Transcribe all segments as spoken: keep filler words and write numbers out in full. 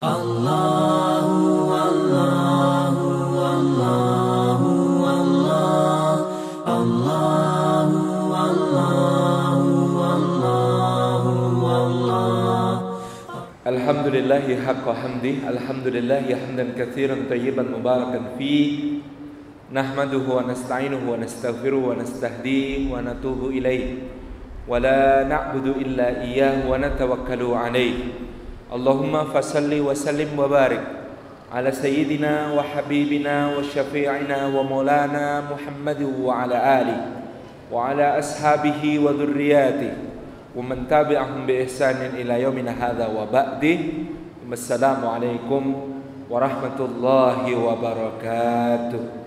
Allahu Allahu Allahu Allah Allahu Allahu Allahu Allah. Alhamdulillahi haqqa hamdih, alhamdulillahi hamdan katsiran tayyiban mubarakan fi. Nahmaduhu wa nasta'inuhu wa nastaghfiruhu wa nastahdihi wa natubu ilaih. Wa la na'budu illa iyyahu wa natawakkalu alaih. Allahumma fasalli wa sallim wa barik ala sayyidina wa habibina wa syafi'ina wa maulana Muhammadin wa ala alihi wa ala ashabihi wa dhurriyyatihi wa man tabi'ahum bi ihsanin ila yaumina hadza wa ba'di. Assalamu alaikum warahmatullahi wabarakatuh.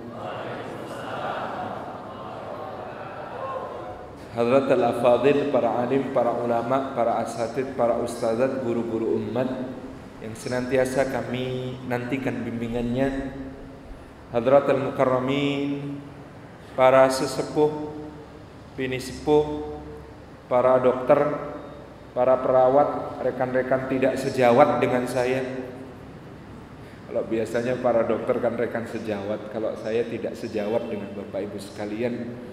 Hadrat al-afadil, para alim, para ulama, para asatid, para ustadzat, guru-guru umat yang senantiasa kami nantikan bimbingannya. Hadrat al-mukarramin, para sesepuh, bini sepuh, para dokter, para perawat, rekan-rekan tidak sejawat dengan saya. Kalau biasanya para dokter kan rekan sejawat, kalau saya tidak sejawat dengan Bapak Ibu sekalian.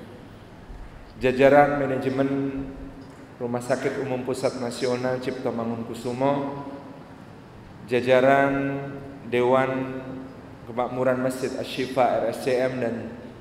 Jajaran manajemen Rumah Sakit Umum Pusat Nasional Cipto Mangunkusumo, jajaran Dewan Kemakmuran Masjid Asy-Syifa R S C M, dan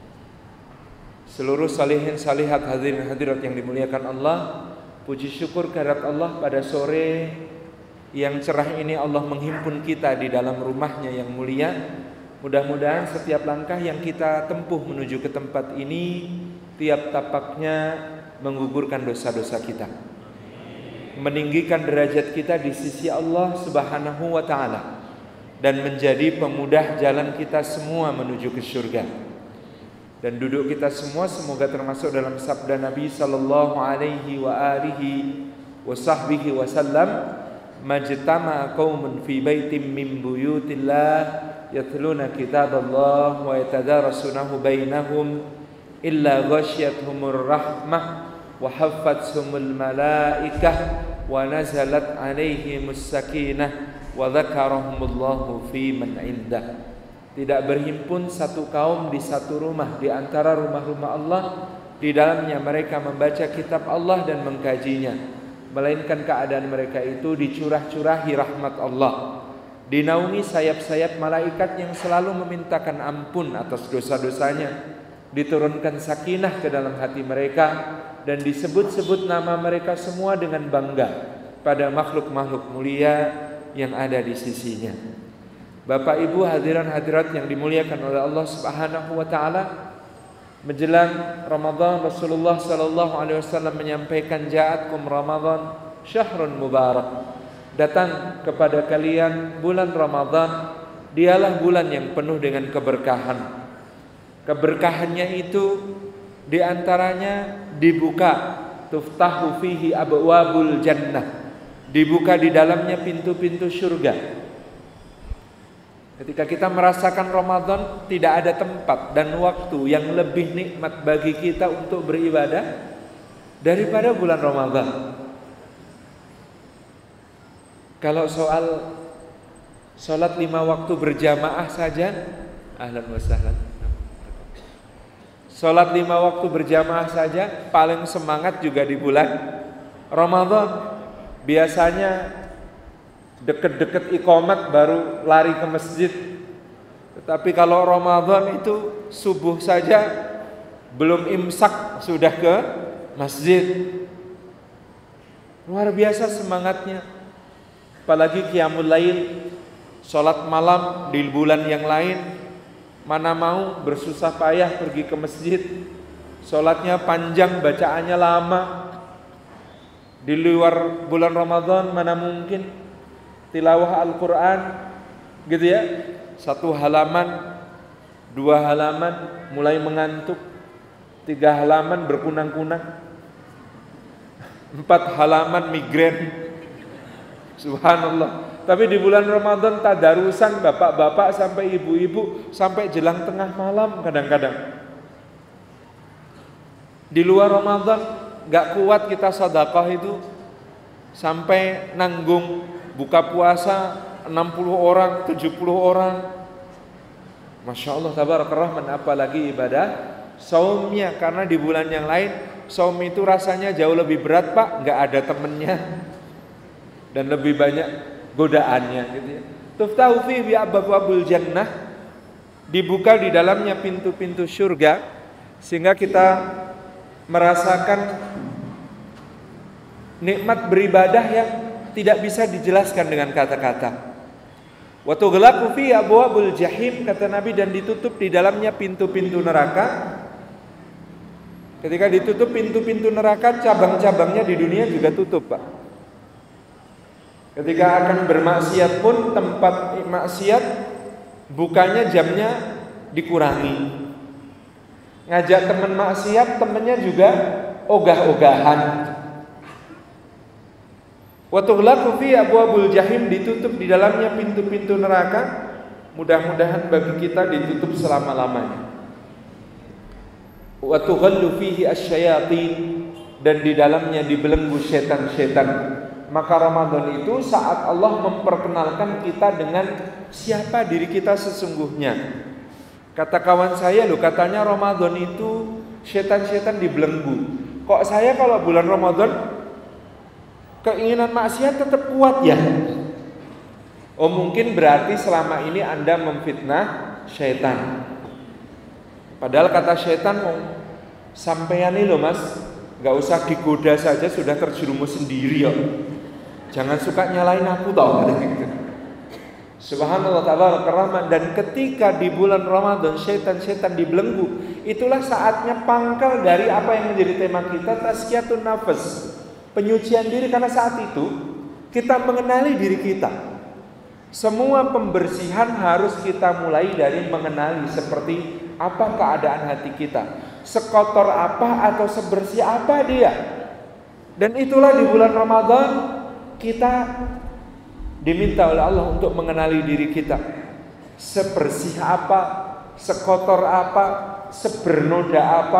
seluruh salihin salihat hadirin hadirat yang dimuliakan Allah. Puji syukur kehadirat Allah pada sore yang cerah ini Allah menghimpun kita di dalam rumahnya yang mulia. Mudah-mudahan setiap langkah yang kita tempuh menuju ke tempat ini, tiap tapaknya menggugurkan dosa-dosa kita, meninggikan derajat kita di sisi Allah Subhanahu wa ta'ala, dan menjadi pemudah jalan kita semua menuju ke surga. Dan duduk kita semua semoga termasuk dalam sabda Nabi sallallahu alaihi wa alihi wa sahbihi wasallam, majtama'a qaumun fi baitin min buyutillah yatluna kitaballah wa yatadarasunahu bainahum illa ghasyiyatuhumur rahmah wa haffathumul malaikah wa nazalat alaihimus sakinah wa dzakarahumullahu fi man indah. Tidak berhimpun satu kaum di satu rumah di antara rumah-rumah Allah, di dalamnya mereka membaca kitab Allah dan mengkajinya, melainkan keadaan mereka itu dicurah-curahi rahmat Allah, dinaungi sayap-sayap malaikat yang selalu memintakan ampun atas dosa-dosanya, diturunkan sakinah ke dalam hati mereka, dan disebut-sebut nama mereka semua dengan bangga pada makhluk-makhluk mulia yang ada di sisinya. Bapak Ibu hadiran hadirat yang dimuliakan oleh Allah Subhanahu wa taala, menjelang Ramadan Rasulullah sallallahu alaihi wasallam menyampaikan, ja'atkum Ramadan syahrun mubarak. Datang kepada kalian bulan Ramadan, dialah bulan yang penuh dengan keberkahan. Keberkahannya itu diantaranya dibuka, tuftahu fihi abwabul jannah, dibuka di dalamnya pintu-pintu surga. Ketika kita merasakan Ramadan, tidak ada tempat dan waktu yang lebih nikmat bagi kita untuk beribadah daripada bulan Ramadan. Kalau soal sholat lima waktu berjamaah saja, ahlan wa sahlan. Sholat lima waktu berjamaah saja paling semangat juga di bulan Ramadan. Biasanya deket-deket iqamat baru lari ke masjid. Tetapi kalau Ramadan itu subuh saja belum imsak sudah ke masjid. Luar biasa semangatnya. Apalagi qiyamul lail, sholat malam di bulan yang lain, mana mau bersusah payah pergi ke masjid. Sholatnya panjang, bacaannya lama. Di luar bulan Ramadan mana mungkin tilawah Al-Quran gitu ya, satu halaman, dua halaman mulai mengantuk, tiga halaman berkunang-kunang, empat halaman migrain. Subhanallah. Tapi di bulan Ramadan tadarusan bapak-bapak sampai ibu-ibu sampai jelang tengah malam kadang-kadang. Di luar Ramadan gak kuat kita sedekah itu, sampai nanggung buka puasa enam puluh orang, tujuh puluh orang. Masya Allah tabarakallah, apalagi ibadah saumnya. Karena di bulan yang lain saum itu rasanya jauh lebih berat Pak, nggak ada temennya dan lebih banyak godaannya gitu ya. Tuftahu fi bi abwabul jannah, dibuka di dalamnya pintu-pintu surga, sehingga kita merasakan nikmat beribadah yang tidak bisa dijelaskan dengan kata-kata. Wa tughlaqu fi abwabul jahim, kata Nabi, dan ditutup di dalamnya pintu-pintu neraka. Ketika ditutup pintu-pintu neraka, cabang-cabangnya di dunia juga tutup Pak. Ketika akan bermaksiat pun, tempat maksiat bukanya jamnya dikurangi. Ngajak teman maksiat, temennya juga ogah-ogahan. Wa tughlaqu fi abwabul jahim, ditutup di dalamnya pintu-pintu neraka. Mudah-mudahan bagi kita ditutup selama-lamanya. Wa tughallu fihi asyayatin, dan di dalamnya dibelenggu setan-setan. Maka Ramadan itu saat Allah memperkenalkan kita dengan siapa diri kita sesungguhnya. Kata kawan saya, loh katanya Ramadan itu setan-setan dibelenggu. Kok saya kalau bulan Ramadan keinginan maksiat tetap kuat ya? Oh mungkin berarti selama ini Anda memfitnah syaitan. Padahal kata syaitan, oh, sampean ini loh mas, gak usah digoda saja sudah terjerumus sendiri ya. Jangan suka nyalain aku tau. Subhanallah ta'ala. Dan ketika di bulan Ramadan syaitan-syaitan dibelenggu, itulah saatnya pangkal dari apa yang menjadi tema kita, tazkiyatun nafas, penyucian diri. Karena saat itu kita mengenali diri kita. Semua pembersihan harus kita mulai dari mengenali seperti apa keadaan hati kita, sekotor apa atau sebersih apa dia. Dan itulah di bulan Ramadan kita diminta oleh Allah untuk mengenali diri kita, sebersih apa, sekotor apa, sebernoda apa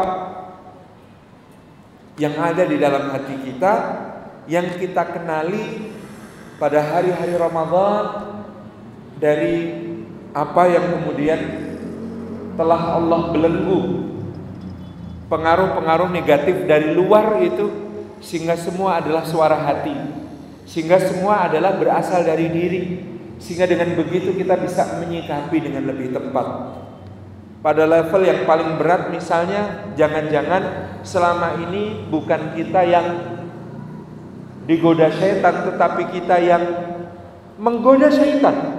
yang ada di dalam hati kita, yang kita kenali pada hari-hari Ramadan dari apa yang kemudian telah Allah belenggu pengaruh-pengaruh negatif dari luar itu, sehingga semua adalah suara hati, sehingga semua adalah berasal dari diri, sehingga dengan begitu kita bisa menyikapi dengan lebih tepat. Pada level yang paling berat misalnya, jangan-jangan selama ini bukan kita yang digoda syaitan, tetapi kita yang menggoda syaitan.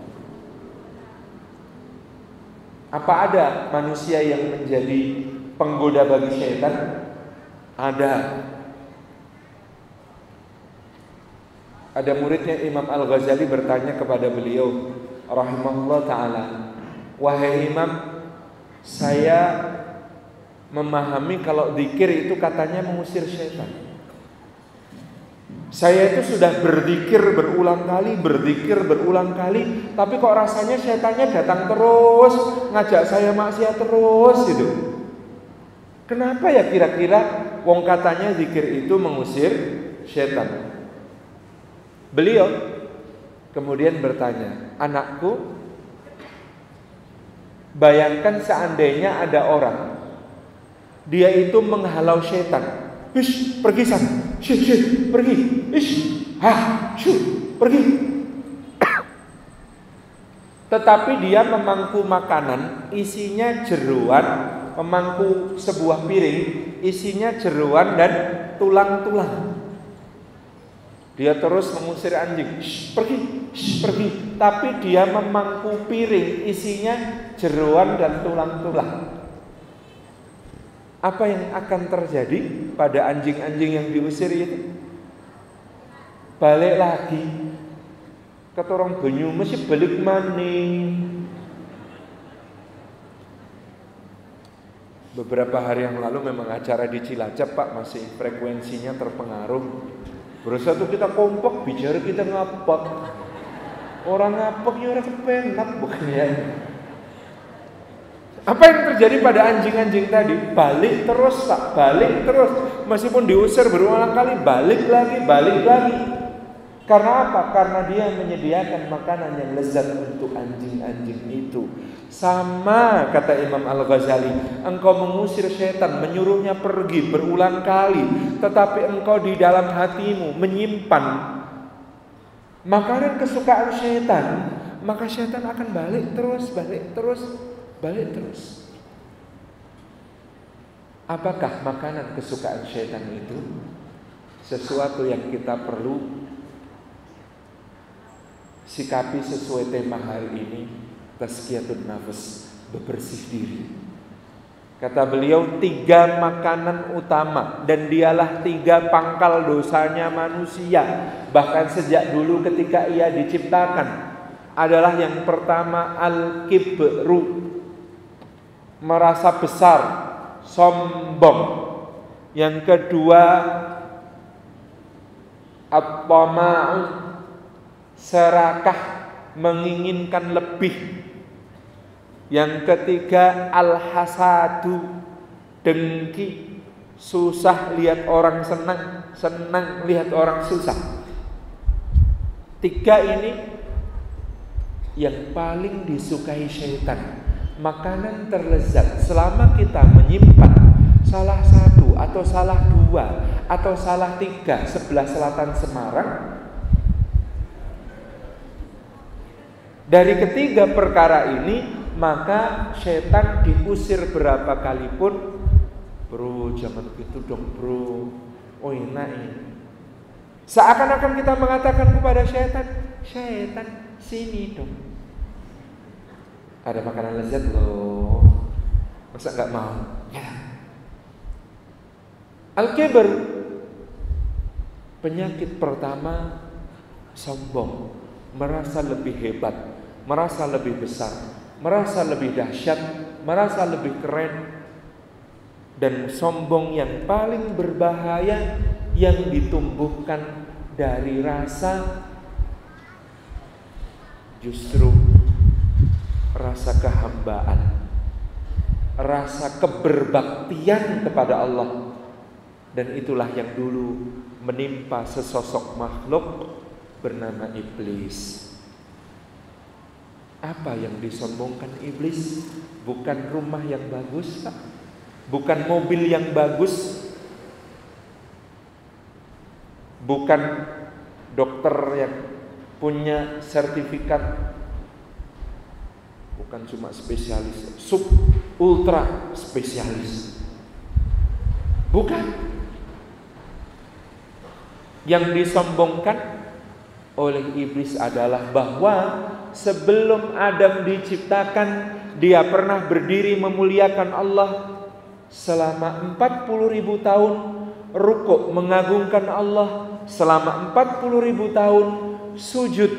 Apa ada manusia yang menjadi penggoda bagi syaitan? Ada. Ada muridnya Imam Al-Ghazali bertanya kepada beliau rahimahullah ta'ala, wahai Imam, saya memahami kalau zikir itu katanya mengusir syaitan. Saya itu sudah berzikir berulang kali, berzikir berulang kali, tapi kok rasanya syaitannya datang terus, ngajak saya maksiat terus gitu. Kenapa ya kira-kira wong katanya zikir itu mengusir syaitan? Beliau kemudian bertanya, anakku, bayangkan seandainya ada orang, dia itu menghalau syaitan. Ish, pergi sana, shh, shh, pergi, ish, hah, shh, pergi. Tetapi dia memangku makanan, isinya jeruan, memangku sebuah piring, isinya jeruan dan tulang-tulang. Dia terus mengusir anjing, shh, pergi, shh, pergi. Tapi dia memangku piring, isinya jeruan dan tulang-tulang. Apa yang akan terjadi pada anjing-anjing yang diusir itu? Balik lagi ke torong banyu, mesti balik maning. Beberapa hari yang lalu memang acara di Cilacap Pak, masih frekuensinya terpengaruh. Berusaha tuh kita kompak, bicara kita ngapak. Orang ngapak ya orang kepenak bukan ya. Apa yang terjadi pada anjing-anjing tadi? Balik terus Pak, balik terus. Meskipun diusir berulang kali, balik lagi, balik lagi. Karena apa? Karena dia menyediakan makanan yang lezat untuk anjing-anjing itu. Sama kata Imam Al-Ghazali, engkau mengusir setan, menyuruhnya pergi berulang kali, tetapi engkau di dalam hatimu menyimpan makanan kesukaan setan, maka setan akan balik terus, balik terus, balik terus. Apakah makanan kesukaan setan itu sesuatu yang kita perlu sikapi sesuai tema hari ini, tazkiyatun nafs, bebersih diri. Kata beliau, tiga makanan utama dan dialah tiga pangkal dosanya manusia. Bahkan sejak dulu ketika ia diciptakan adalah yang pertama al-kibru, merasa besar, sombong. Yang kedua at-tama'u, serakah, menginginkan lebih. Yang ketiga al-hasadu, dengki, susah lihat orang senang, senang lihat orang susah. Tiga ini yang paling disukai syaitan. Makanan terlezat selama kita menyimpan salah satu atau salah dua atau salah tiga sebelah selatan Semarang. Dari ketiga perkara ini, maka setan diusir berapa kali pun. Bro, jangan begitu dong bro. Oh enak ini. Seakan-akan kita mengatakan kepada setan, setan sini dong, ada makanan lezat loh, masa gak mau? Ya. Al-kibr, penyakit pertama, sombong, merasa lebih hebat, merasa lebih besar, merasa lebih dahsyat, merasa lebih keren. Dan sombong yang paling berbahaya yang ditumbuhkan dari rasa justru rasa kehambaan, rasa keberbaktian kepada Allah. Dan itulah yang dulu menimpa sesosok makhluk bernama iblis. Apa yang disombongkan iblis? Bukan rumah yang bagus, Pak. Bukan mobil yang bagus. Bukan dokter yang punya sertifikat. Bukan cuma spesialis, sub ultra spesialis. Bukan. Yang disombongkan oleh iblis adalah bahwa sebelum Adam diciptakan, dia pernah berdiri memuliakan Allah selama empat puluh ribu tahun, rukuk mengagungkan Allah selama empat puluh ribu tahun, sujud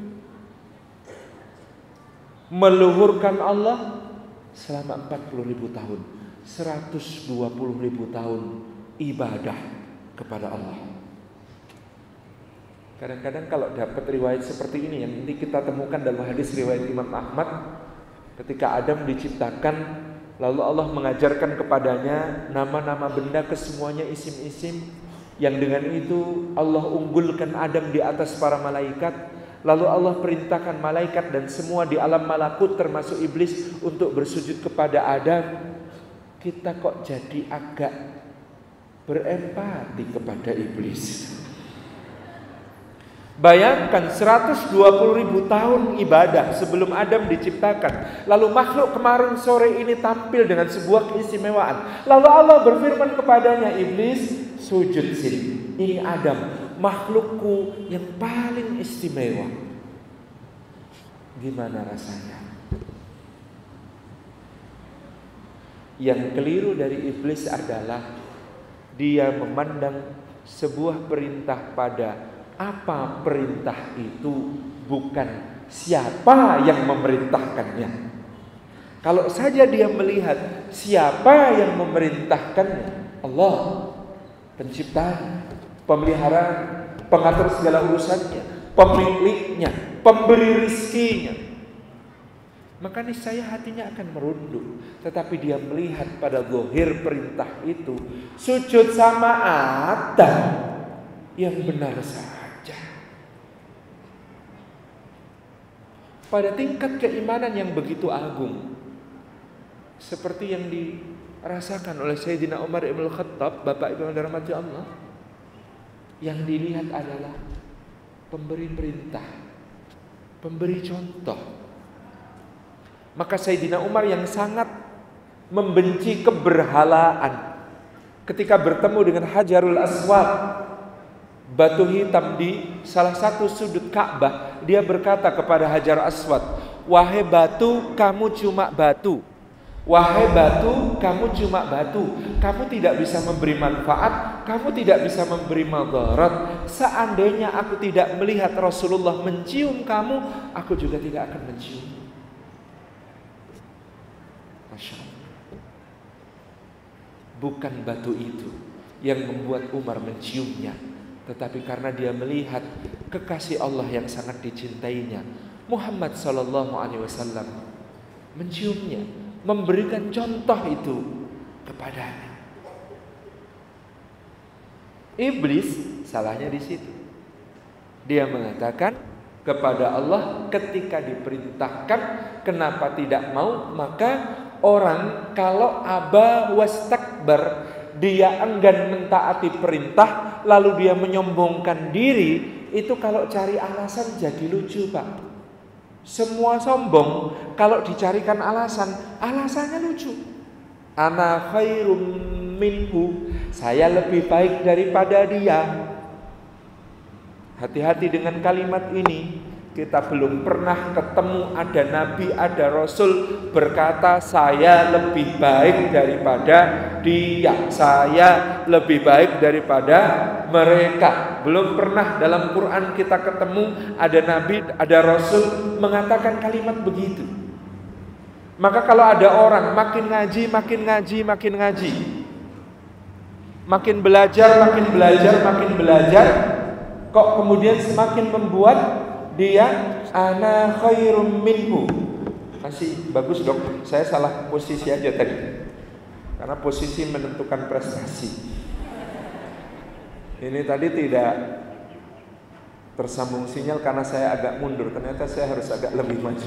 meluhurkan Allah selama empat puluh ribu tahun, seratus dua puluh ribu tahun ibadah kepada Allah. Kadang-kadang kalau dapat riwayat seperti ini, yang ini kita temukan dalam hadis riwayat Imam Ahmad, ketika Adam diciptakan, lalu Allah mengajarkan kepadanya nama-nama benda, kesemuanya isim-isim, yang dengan itu Allah unggulkan Adam di atas para malaikat. Lalu Allah perintahkan malaikat dan semua di alam malakut termasuk iblis untuk bersujud kepada Adam. Kita kok jadi agak berempati kepada iblis. Bayangkan seratus dua puluh ribu tahun ibadah sebelum Adam diciptakan. Lalu makhluk kemarin sore ini tampil dengan sebuah keistimewaan. Lalu Allah berfirman kepadanya, iblis, sujud sini. Ini Adam, makhlukku yang paling istimewa. Gimana rasanya? Yang keliru dari iblis adalah dia memandang sebuah perintah pada apa perintah itu, bukan siapa yang memerintahkannya. Kalau saja dia melihat siapa yang memerintahkannya, Allah, pencipta, pemeliharaan, pengatur segala urusannya, pemiliknya, pemberi rizkinya, maka niscaya hatinya akan merunduk. Tetapi dia melihat pada zahir perintah itu, sujud sama Adam, yang benar saja. pada tingkat keimanan yang begitu agung, seperti yang dirasakan oleh Sayyidina Umar ibn Khattab, Bapak Ibu yang dirahmati Allah. Yang dilihat adalah pemberi perintah, pemberi contoh. Maka Sayyidina Umar yang sangat membenci keberhalaan, ketika bertemu dengan Hajarul Aswad, batu hitam di salah satu sudut Ka'bah, dia berkata kepada Hajar Aswad, "Wahai batu, kamu cuma batu. Wahai batu, kamu cuma batu. Kamu tidak bisa memberi manfaat, kamu tidak bisa memberi madarat. Seandainya aku tidak melihat Rasulullah mencium kamu, aku juga tidak akan mencium." Masya Allah. Bukan batu itu yang membuat Umar menciumnya, tetapi karena dia melihat kekasih Allah yang sangat dicintainya, Muhammad sallallahu alaihi wasallam, menciumnya, memberikan contoh itu kepadanya. Iblis salahnya di situ. Dia mengatakan kepada Allah ketika diperintahkan, kenapa tidak mau? Maka orang kalau aba wastakbar, dia enggan mentaati perintah lalu dia menyombongkan diri, itu kalau cari alasan jadi lucu, Pak. Semua sombong kalau dicarikan alasan, alasannya lucu. Ana khairum minhu, saya lebih baik daripada dia. Hati-hati dengan kalimat ini. Kita belum pernah ketemu ada nabi, ada rasul berkata saya lebih baik daripada dia, saya lebih baik daripada mereka. Belum pernah dalam Quran kita ketemu ada nabi, ada rasul mengatakan kalimat begitu. Maka kalau ada orang makin ngaji, makin ngaji, makin ngaji, makin belajar, makin belajar, makin belajar, kok kemudian semakin membuat dia ana khairum minhu. Masih bagus dok, saya salah posisi aja tadi, karena posisi menentukan prestasi. Ini tadi tidak tersambung sinyal karena saya agak mundur, ternyata saya harus agak lebih maju.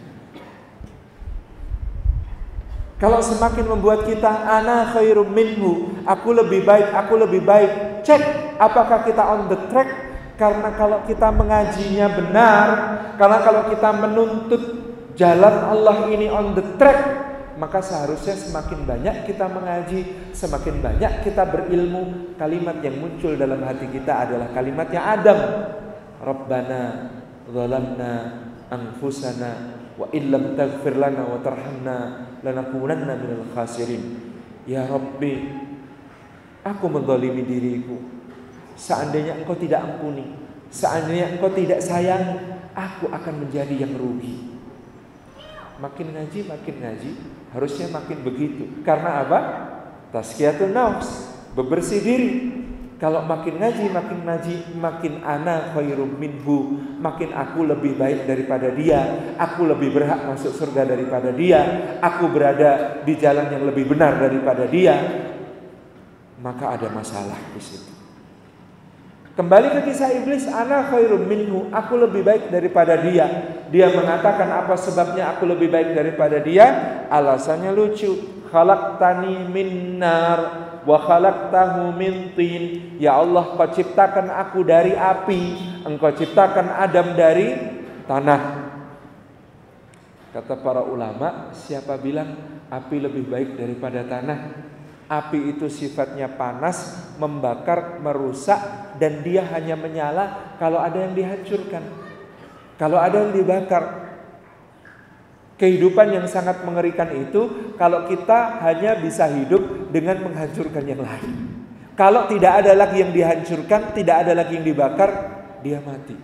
Kalau semakin membuat kita ana khairum minhu, aku lebih baik, aku lebih baik, cek apakah kita on the track. Karena kalau kita mengajinya benar, karena kalau kita menuntut jalan Allah ini on the track, maka seharusnya semakin banyak kita mengaji, semakin banyak kita berilmu. Kalimat yang muncul dalam hati kita adalah kalimatnya Adam. Rabbana zalamna anfusana wa illam taghfir lana wa tarhamna lanakunanna minal khasirin. Ya Rabbi, aku menzalimi diriku. Seandainya engkau tidak ampuni, seandainya engkau tidak sayang, aku akan menjadi yang rugi. Makin ngaji, makin ngaji, harusnya makin begitu. Karena apa? Tazkiyatun nafs, bebersih diri. Kalau makin ngaji, makin ngaji, makin ana khairum minhu, makin aku lebih baik daripada dia, aku lebih berhak masuk surga daripada dia, aku berada di jalan yang lebih benar daripada dia, maka ada masalah di situ. Kembali ke kisah iblis, ana khairum minhu, aku lebih baik daripada dia. Dia mengatakan apa sebabnya aku lebih baik daripada dia? Alasannya lucu. Khalaqtani min nar wa khalaqtahu min tin. Ya Allah, kau ciptakan aku dari api, engkau ciptakan Adam dari tanah. Kata para ulama, siapa bilang api lebih baik daripada tanah? Api itu sifatnya panas, membakar, merusak, dan dia hanya menyala kalau ada yang dihancurkan, kalau ada yang dibakar. Kehidupan yang sangat mengerikan itu kalau kita hanya bisa hidup dengan menghancurkan yang lain. Kalau tidak ada lagi yang dihancurkan, tidak ada lagi yang dibakar, dia mati.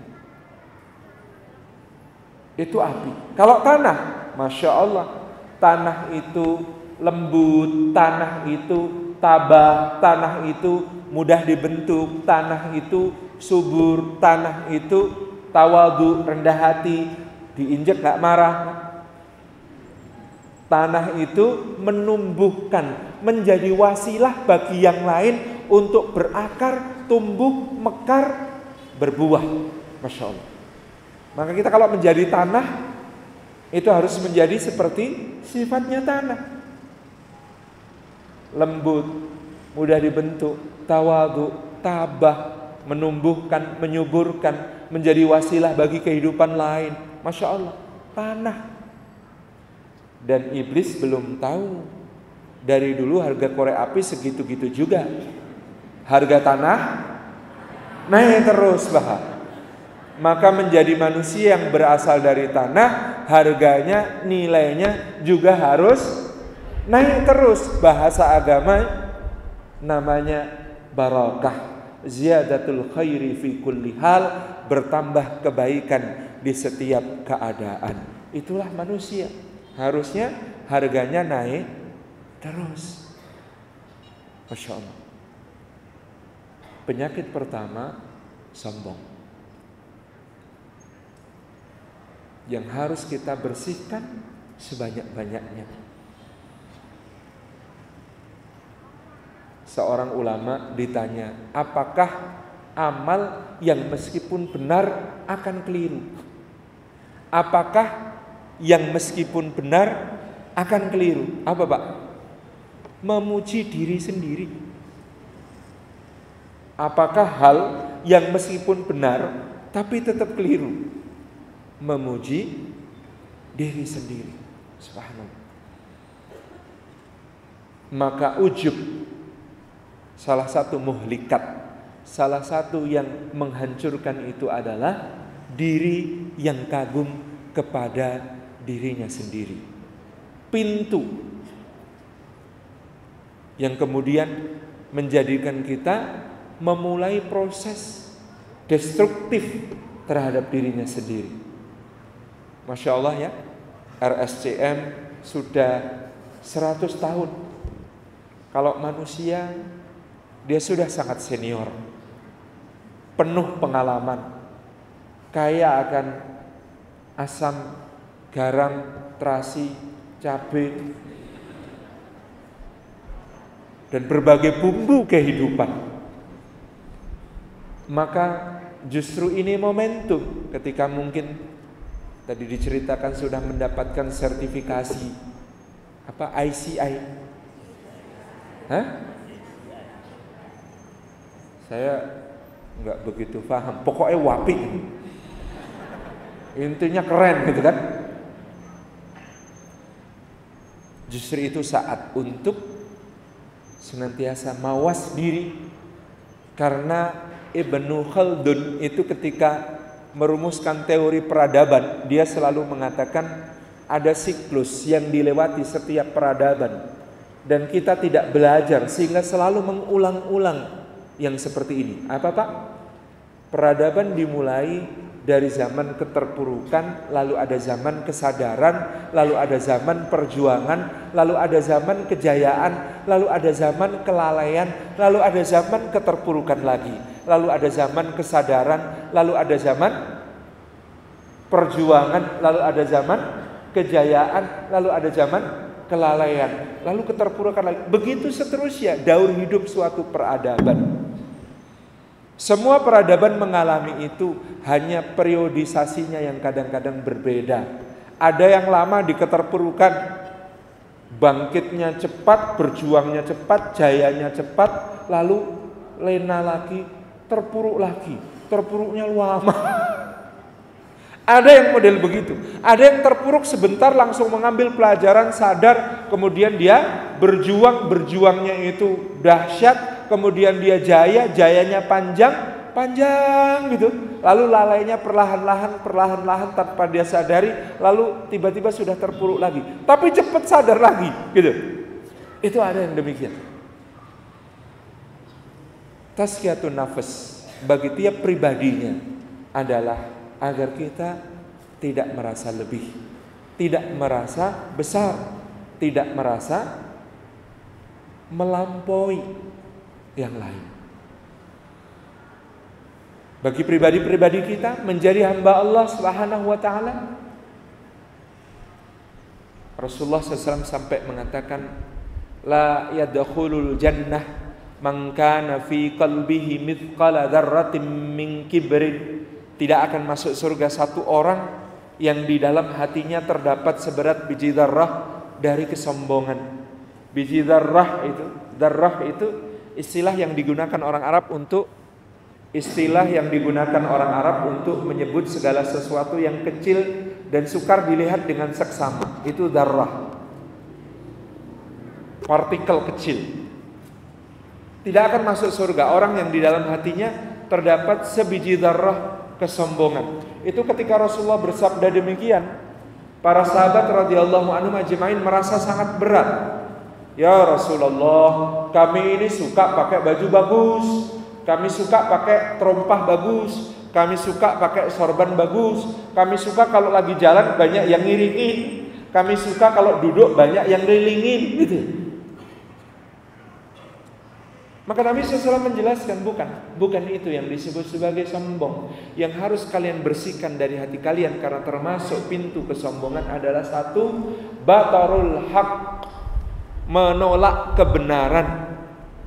Itu api. Kalau tanah, Masya Allah, tanah itu lembut, tanah itu tabah, tanah itu mudah dibentuk, tanah itu subur, tanah itu tawadu, rendah hati, diinjek gak marah. Tanah itu menumbuhkan, menjadi wasilah bagi yang lain untuk berakar, tumbuh, mekar, berbuah. Masya Allah. Maka kita kalau menjadi tanah, itu harus menjadi seperti sifatnya tanah. Lembut, mudah dibentuk, tawadhu, tabah, menumbuhkan, menyuburkan, menjadi wasilah bagi kehidupan lain. Masya Allah, tanah. Dan iblis belum tahu, dari dulu harga korek api segitu-gitu juga. Harga tanah naik terus bahkan. Maka menjadi manusia yang berasal dari tanah, harganya, nilainya juga harus naik terus. Bahasa agama namanya barakah, ziyadatul khairi fi kulli hal, bertambah kebaikan di setiap keadaan. Itulah manusia, harusnya harganya naik terus. Masya Allah. Penyakit pertama, sombong, yang harus kita bersihkan sebanyak-banyaknya. Seorang ulama ditanya, apakah amal yang meskipun benar akan keliru? Apakah yang meskipun benar akan keliru? Apa Pak? Memuji diri sendiri. Apakah hal yang meskipun benar tapi tetap keliru? Memuji diri sendiri. Subhanallah. Maka ujub, salah satu muhlikat, salah satu yang menghancurkan itu adalah diri yang kagum kepada dirinya sendiri. Pintu yang kemudian menjadikan kita memulai proses destruktif terhadap dirinya sendiri. Masya Allah ya, R S C M sudah seratus tahun. Kalau manusia, dia sudah sangat senior, penuh pengalaman, kaya akan asam, garam, terasi, cabai, dan berbagai bumbu kehidupan. Maka justru ini momentum ketika mungkin tadi diceritakan sudah mendapatkan sertifikasi apa I C I. Hah? Saya nggak begitu paham. Pokoknya wapi. Intinya keren gitu kan. Justru itu saat untuk senantiasa mawas diri. Karena Ibnu Khaldun itu ketika merumuskan teori peradaban, dia selalu mengatakan ada siklus yang dilewati setiap peradaban. Dan kita tidak belajar sehingga selalu mengulang-ulang yang seperti ini. Apa Pak? Peradaban dimulai dari zaman keterpurukan, lalu ada zaman kesadaran, lalu ada zaman perjuangan, lalu ada zaman kejayaan, lalu ada zaman kelalaian, lalu ada zaman keterpurukan lagi, lalu ada zaman kesadaran, lalu ada zaman perjuangan, lalu ada zaman kejayaan, lalu ada zaman kelalaian, lalu keterpurukan lagi. Begitu seterusnya daur hidup suatu peradaban. Semua peradaban mengalami itu, hanya periodisasinya yang kadang-kadang berbeda. Ada yang lama di keterpurukan, bangkitnya cepat, berjuangnya cepat, jayanya cepat, lalu lena lagi, terpuruk lagi, terpuruknya lama. Ada yang model begitu. Ada yang terpuruk sebentar langsung mengambil pelajaran, sadar, kemudian dia berjuang, berjuangnya itu dahsyat, kemudian dia jaya, jayanya panjang, panjang gitu. Lalu lalainya perlahan-lahan, perlahan-lahan tanpa dia sadari, lalu tiba-tiba sudah terpuruk lagi. Tapi cepat sadar lagi, gitu. Itu ada yang demikian. Tazkiyatun nafas bagi tiap pribadinya adalah agar kita tidak merasa lebih, tidak merasa besar, tidak merasa melampaui yang lain. Bagi pribadi-pribadi kita menjadi hamba Allah Subhanahu wa taala, Rasulullah shallallahu alaihi wasallam sampai mengatakan, la yadkhulul jannah man kana fi qalbihi mithqala dzarratin min kibrin. Tidak akan masuk surga satu orang yang di dalam hatinya terdapat seberat biji darah dari kesombongan. Biji darah itu, darah itu istilah yang digunakan orang Arab untuk istilah yang digunakan orang Arab untuk menyebut segala sesuatu yang kecil dan sukar dilihat dengan seksama. Itu darah, partikel kecil. Tidak akan masuk surga orang yang di dalam hatinya terdapat sebiji darah kesombongan. Itu ketika Rasulullah bersabda demikian, para sahabat radhiyallahu anhum ajmain merasa sangat berat. Ya Rasulullah, kami ini suka pakai baju bagus, kami suka pakai terompah bagus, kami suka pakai sorban bagus, kami suka kalau lagi jalan banyak yang ngiringin, kami suka kalau duduk banyak yang ngelilingin, gitu. Maka Nabi shallallahu alaihi wasallam menjelaskan, bukan, bukan itu yang disebut sebagai sombong. Yang harus kalian bersihkan dari hati kalian, karena termasuk pintu kesombongan adalah satu, batarul haq, menolak kebenaran.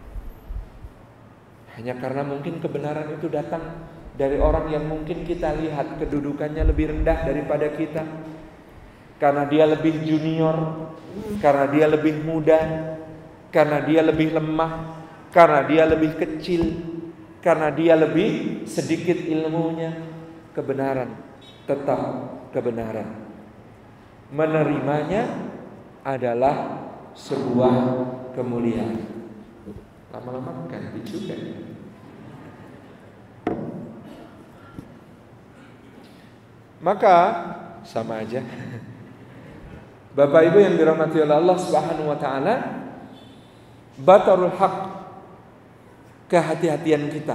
Hanya karena mungkin kebenaran itu datang dari orang yang mungkin kita lihat kedudukannya lebih rendah daripada kita, karena dia lebih junior, karena dia lebih muda, karena dia lebih lemah, karena dia lebih kecil, karena dia lebih sedikit ilmunya. Kebenaran tetap kebenaran. Menerimanya adalah sebuah kemuliaan. Lama-lama ganti juga. Maka sama aja. Bapak Ibu yang dirahmati oleh Allah Subhanahu wa taala, batarul haq, kehati-hatian kita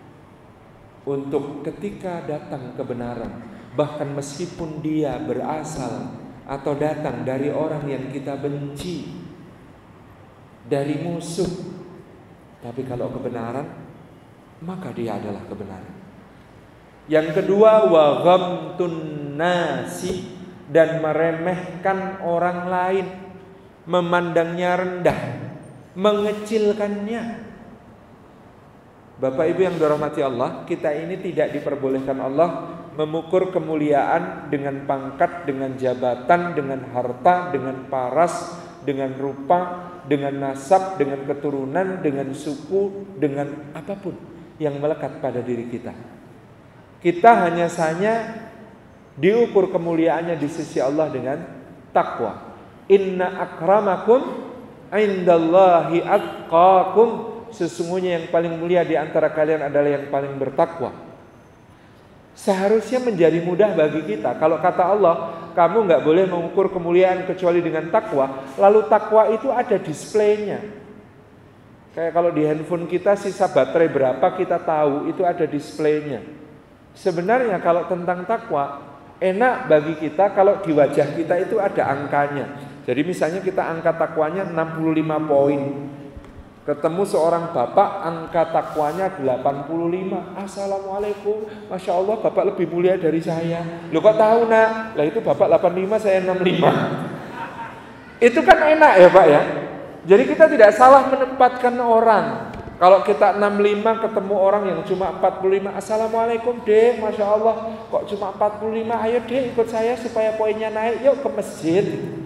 untuk ketika datang kebenaran, bahkan meskipun dia berasal atau datang dari orang yang kita benci, dari musuh, tapi kalau kebenaran, maka dia adalah kebenaran. Yang kedua, wa ghamtun nasi, dan meremehkan orang lain, memandangnya rendah, mengecilkannya. Bapak Ibu yang dirahmati Allah, kita ini tidak diperbolehkan Allah mengukur kemuliaan dengan pangkat, dengan jabatan, dengan harta, dengan paras, dengan rupa, dengan nasab, dengan keturunan, dengan suku, dengan apapun yang melekat pada diri kita. Kita hanya saja diukur kemuliaannya di sisi Allah dengan takwa. Inna akramakum indallahi atqakum. Sesungguhnya yang paling mulia di antara kalian adalah yang paling bertakwa. Seharusnya menjadi mudah bagi kita. Kalau kata Allah, kamu gak boleh mengukur kemuliaan kecuali dengan takwa. Lalu takwa itu ada displaynya. Kayak kalau di handphone kita sisa baterai berapa kita tahu, itu ada displaynya. Sebenarnya kalau tentang takwa, enak bagi kita kalau di wajah kita itu ada angkanya. Jadi misalnya kita angka takwanya enam puluh lima poin. Ketemu seorang bapak, angka takwanya delapan puluh lima. Assalamualaikum, Masya Allah, bapak lebih mulia dari saya. Loh kok tahu nak? Lah itu bapak delapan puluh lima, saya enam puluh lima. Itu kan enak ya Pak ya. Jadi kita tidak salah menempatkan orang. Kalau kita enam puluh lima ketemu orang yang cuma empat puluh lima. Assalamualaikum dek, Masya Allah, kok cuma empat puluh lima. Ayo dek ikut saya supaya poinnya naik, yuk ke masjid.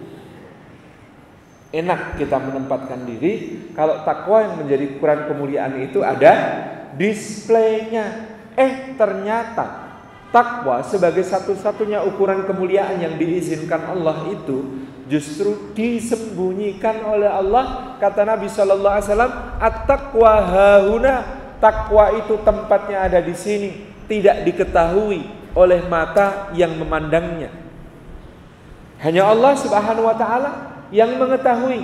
Enak kita menempatkan diri. Kalau takwa yang menjadi ukuran kemuliaan itu ada displaynya. Eh ternyata takwa sebagai satu-satunya ukuran kemuliaan yang diizinkan Allah itu justru disembunyikan oleh Allah. Kata Nabi shallallahu alaihi wasallam, at-taqwa hahuna, takwa itu tempatnya ada di sini, tidak diketahui oleh mata yang memandangnya. Hanya Allah Subhanahu wa taala yang mengetahui.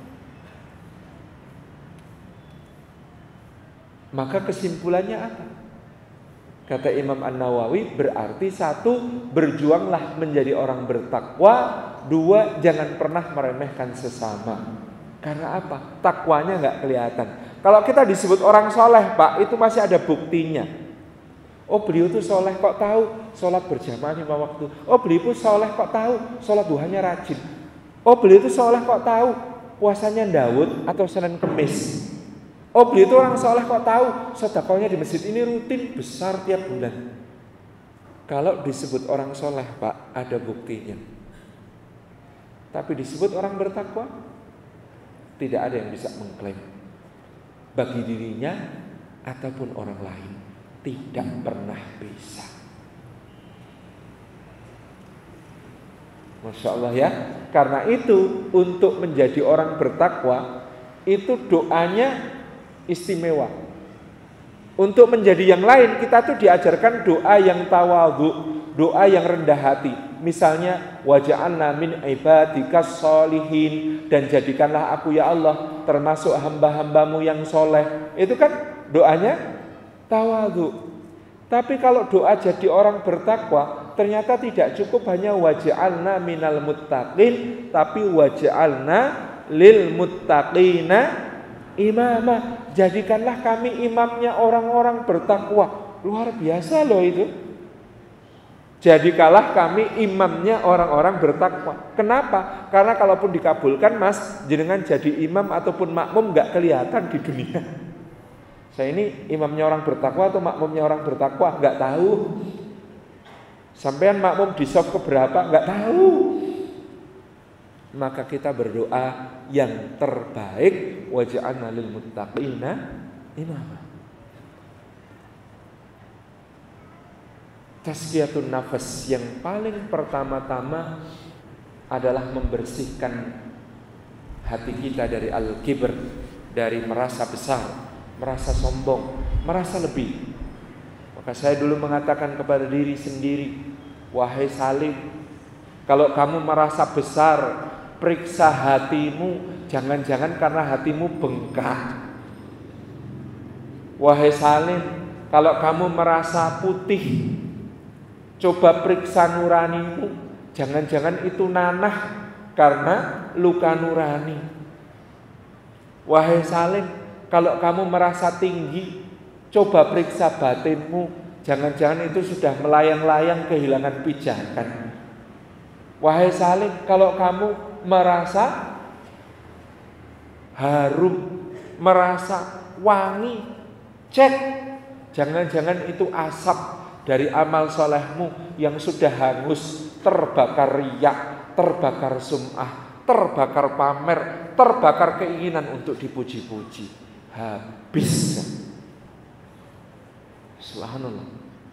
Maka kesimpulannya apa? Kata Imam An-Nawawi, berarti satu, berjuanglah menjadi orang bertakwa. Dua, jangan pernah meremehkan sesama. Karena apa? Takwanya gak kelihatan. Kalau kita disebut orang soleh Pak, itu masih ada buktinya. Oh beliau itu soleh, kok tahu sholat berjamaah lima waktu. Oh beliau itu soleh, kok tahu sholat duhanya rajin. Oh beliau itu soleh, kok tahu puasanya Daud atau Senin Kemis. Oh beliau itu orang soleh, kok tahu sedekahnya di masjid ini rutin besar tiap bulan. Kalau disebut orang soleh, Pak, ada buktinya. Tapi disebut orang bertakwa, tidak ada yang bisa mengklaim bagi dirinya ataupun orang lain. Tidak pernah bisa. Masya Allah ya. Karena itu untuk menjadi orang bertakwa itu doanya istimewa. Untuk menjadi yang lain kita tuh diajarkan doa yang tawadhu, doa yang rendah hati. Misalnya waja'alna min ibadikas sholihin, dan jadikanlah aku ya Allah termasuk hamba-hambamu yang soleh. Itu kan doanya tawadhu. Tapi kalau doa jadi orang bertakwa ternyata tidak cukup hanya waja'alna minal muttaqin, tapi waja'alna lil muttaqina imama, jadikanlah kami imamnya orang-orang bertakwa. Luar biasa loh itu. Jadikanlah kami imamnya orang-orang bertakwa. Kenapa? Karena kalaupun dikabulkan Mas, jenengan jadi imam ataupun makmum gak kelihatan di dunia. Saya ini imamnya orang bertakwa atau makmumnya orang bertakwa? Gak tahu. Sampean makmum di saf keberapa? Gak tahu. Maka kita berdoa yang terbaik, waj'alna lil muttaqina imama. Tazkiyatun nafas yang paling pertama-tama adalah membersihkan hati kita dari al-kibr, dari merasa besar, merasa sombong, merasa lebih. Maka saya dulu mengatakan kepada diri sendiri, wahai Salim, kalau kamu merasa besar, periksa hatimu, jangan-jangan karena hatimu bengkak. Wahai Salim, kalau kamu merasa putih, coba periksa nuranimu, jangan-jangan itu nanah karena luka nurani. Wahai Salim, kalau kamu merasa tinggi, coba periksa batinmu, jangan-jangan itu sudah melayang-layang kehilangan pijakan. Wahai Salim, kalau kamu merasa harum, merasa wangi, cek, jangan-jangan itu asap dari amal solehmu yang sudah hangus, terbakar riya, terbakar sum'ah, terbakar pamer, terbakar keinginan untuk dipuji-puji. Habis. Subhanallah.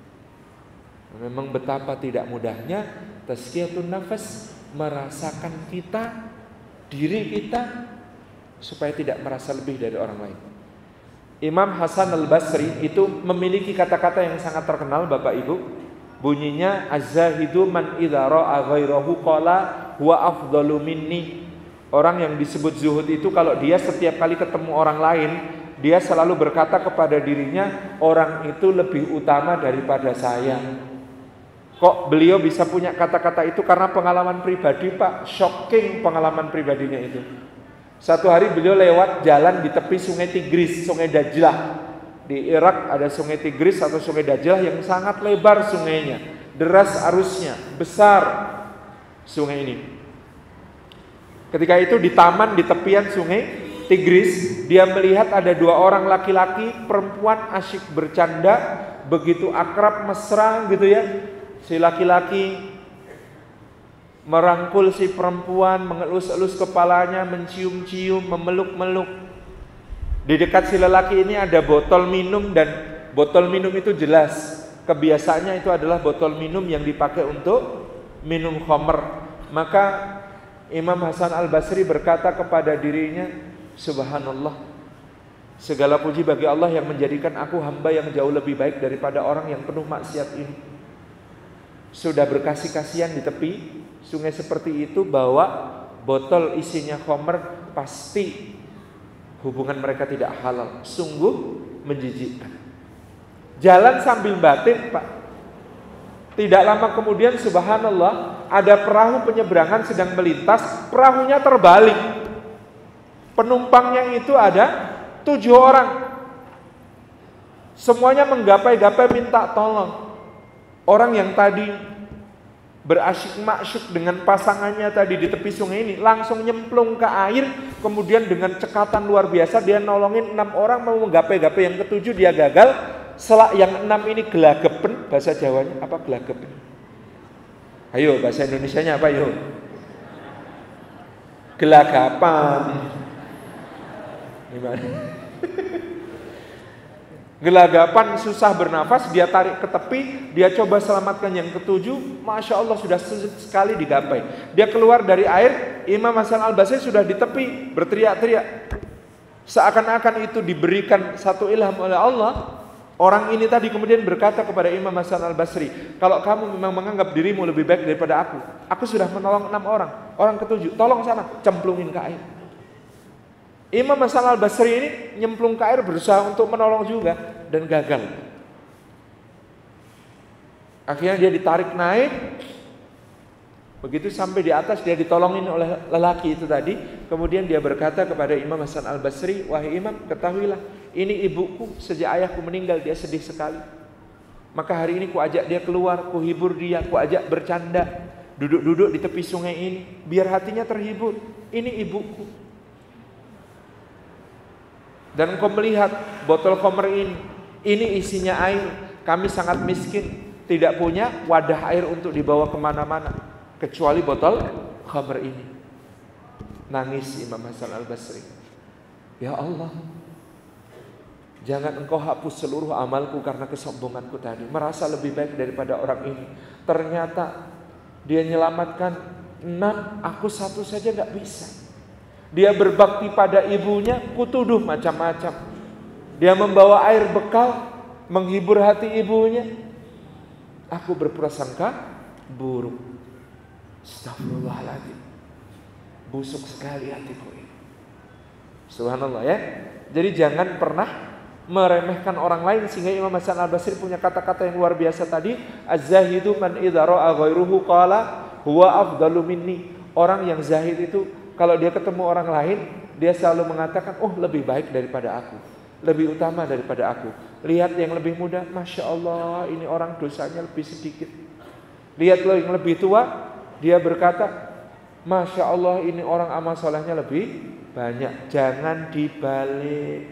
Memang betapa tidak mudahnya tazkiyatun nafas, merasakan kita, diri kita, supaya tidak merasa lebih dari orang lain. Imam Hasan al-Basri itu memiliki kata-kata yang sangat terkenal Bapak Ibu. Bunyinya az-zahidu man idza ra'a ghairahu qala huwa afdalu minni. Orang yang disebut zuhud itu kalau dia setiap kali ketemu orang lain, dia selalu berkata kepada dirinya, orang itu lebih utama daripada saya. Kok beliau bisa punya kata-kata itu? Karena pengalaman pribadi Pak, shocking pengalaman pribadinya itu. Satu hari beliau lewat jalan di tepi sungai Tigris, sungai Dajlah. Di Irak ada sungai Tigris atau sungai Dajlah yang sangat lebar sungainya, deras arusnya, besar sungai ini. Ketika itu di taman di tepian sungai Tigris, dia melihat ada dua orang laki-laki, perempuan asyik bercanda, begitu akrab mesra gitu ya. Si laki-laki merangkul si perempuan, mengelus-elus kepalanya, mencium-cium, memeluk-meluk. Di dekat si lelaki ini ada botol minum, dan botol minum itu jelas kebiasaannya itu adalah botol minum yang dipakai untuk minum khamr. Maka Imam Hasan al-Basri berkata kepada dirinya, subhanallah, segala puji bagi Allah yang menjadikan aku hamba yang jauh lebih baik daripada orang yang penuh maksiat ini. Sudah berkasih kasihan di tepi sungai seperti itu, bawa botol isinya khamr, pasti hubungan mereka tidak halal. Sungguh menjijikkan. Jalan sambil batin Pak. Tidak lama kemudian subhanallah, ada perahu penyeberangan sedang melintas, perahunya terbalik. Penumpangnya itu ada tujuh orang. Semuanya menggapai-gapai minta tolong. Orang yang tadi berasyik masyuk dengan pasangannya tadi di tepi sungai ini langsung nyemplung ke air, kemudian dengan cekatan luar biasa dia nolongin enam orang, mau menggapai-gapai yang ketujuh dia gagal. Selak yang enam ini gelagapen, bahasa Jawanya apa gelagap? Ayo bahasa Indonesianya apa yo? Gelagapan. Gimana? Gelagapan, susah bernafas, dia tarik ke tepi, dia coba selamatkan yang ketujuh, Masya Allah sudah sekali digapai. Dia keluar dari air, Imam Hasan Al-Basri sudah di tepi, berteriak-teriak. Seakan-akan itu diberikan satu ilham oleh Allah. Orang ini tadi kemudian berkata kepada Imam Hasan Al-Basri, kalau kamu memang menganggap dirimu lebih baik daripada aku, aku sudah menolong enam orang. Orang ketujuh, tolong sana, cemplungin ke air. Imam Hasan Al-Basri ini nyemplung ke air berusaha untuk menolong juga dan gagal. Akhirnya dia ditarik naik. Begitu sampai di atas dia ditolongin oleh lelaki itu tadi. Kemudian dia berkata kepada Imam Hasan Al-Basri, wahai Imam, ketahuilah, ini ibuku sejak ayahku meninggal dia sedih sekali. Maka hari ini ku ajak dia keluar, ku hibur dia, ku ajak bercanda, duduk-duduk di tepi sungai ini, biar hatinya terhibur. Ini ibuku. Dan engkau melihat botol komer ini, ini isinya air. Kami sangat miskin, tidak punya wadah air untuk dibawa kemana-mana, kecuali botol komer ini. Nangis Imam Hasan Al-Basri. Ya Allah, jangan engkau hapus seluruh amalku karena kesombonganku tadi. Merasa lebih baik daripada orang ini. Ternyata dia menyelamatkan enam, aku satu saja gak bisa. Dia berbakti pada ibunya, kutuduh macam-macam. Dia membawa air bekal, menghibur hati ibunya. Aku berprasangka buruk. Astagfirullahaladzim. Busuk sekali hatiku ini. Subhanallah ya. Jadi jangan pernah meremehkan orang lain. Sehingga Imam Hasan Al-Basri punya kata-kata yang luar biasa tadi. Az-zahidu man idza ra'a ghairuhu qala huwa afdalu minni. Orang yang zahid itu kalau dia ketemu orang lain, dia selalu mengatakan, oh lebih baik daripada aku, lebih utama daripada aku. Lihat yang lebih muda, Masya Allah ini orang dosanya lebih sedikit. Lihat lo yang lebih tua, dia berkata, Masya Allah ini orang amal solehnya lebih banyak. Jangan dibalik.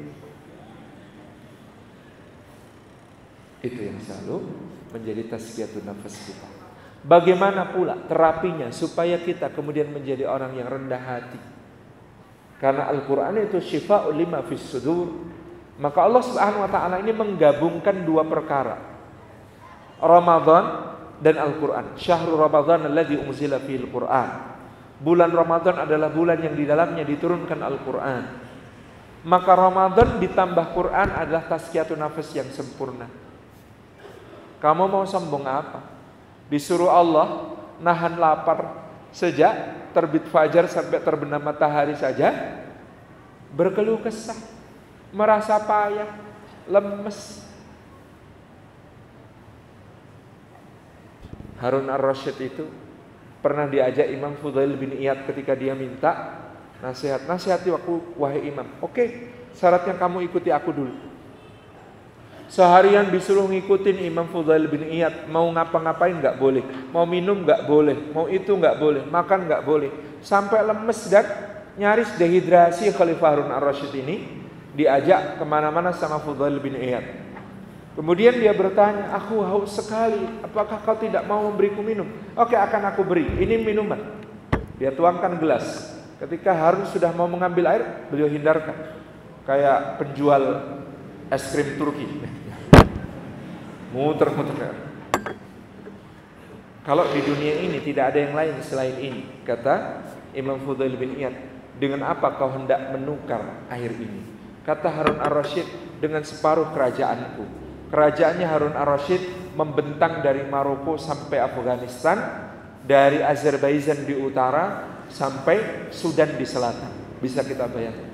Itu yang selalu menjadi tazkiyatun nafas kita. Bagaimana pula terapinya supaya kita kemudian menjadi orang yang rendah hati? Karena Al-Quran itu syifa'ul lima fis sudur. Maka Allah Subhanahu wa ta'ala ini menggabungkan dua perkara, Ramadan dan Al-Quran. Syahrul Ramadan alladzi unzila fihil Quran. Bulan Ramadan adalah bulan yang di dalamnya diturunkan Al-Quran. Maka Ramadan ditambah Quran adalah tazkiyatun nafas yang sempurna. Kamu mau sombong apa? Disuruh Allah nahan lapar sejak terbit fajar sampai terbenam matahari saja, berkeluh kesah, merasa payah, lemes. Harun Ar-Rasyid itu pernah diajak Imam Fudail bin Iyad ketika dia minta nasihat. Nasihati aku wahai Imam. Oke, syaratnya kamu ikuti aku dulu. Seharian disuruh ngikutin Imam Fudail bin Iyad. Mau ngapa-ngapain gak boleh, mau minum gak boleh, mau itu gak boleh, makan gak boleh. Sampai lemes dan nyaris dehidrasi. Khalifah Harun Ar-Rasyid ini diajak kemana-mana sama Fudail bin Iyad. Kemudian dia bertanya, aku haus sekali, apakah kau tidak mau memberiku minum? Oke, akan aku beri, ini minuman. Dia tuangkan gelas. Ketika Harun sudah mau mengambil air, beliau hindarkan. Kayak penjual es krim Turki, muter-muter. Kalau di dunia ini tidak ada yang lain selain ini, kata Imam Fudail bin Iyad, dengan apa kau hendak menukar air ini? Kata Harun Ar-Rasyid, dengan separuh kerajaanku. Kerajaannya Harun Ar-Rasyid membentang dari Maroko sampai Afghanistan, dari Azerbaijan di utara sampai Sudan di selatan. Bisa kita bayangkan.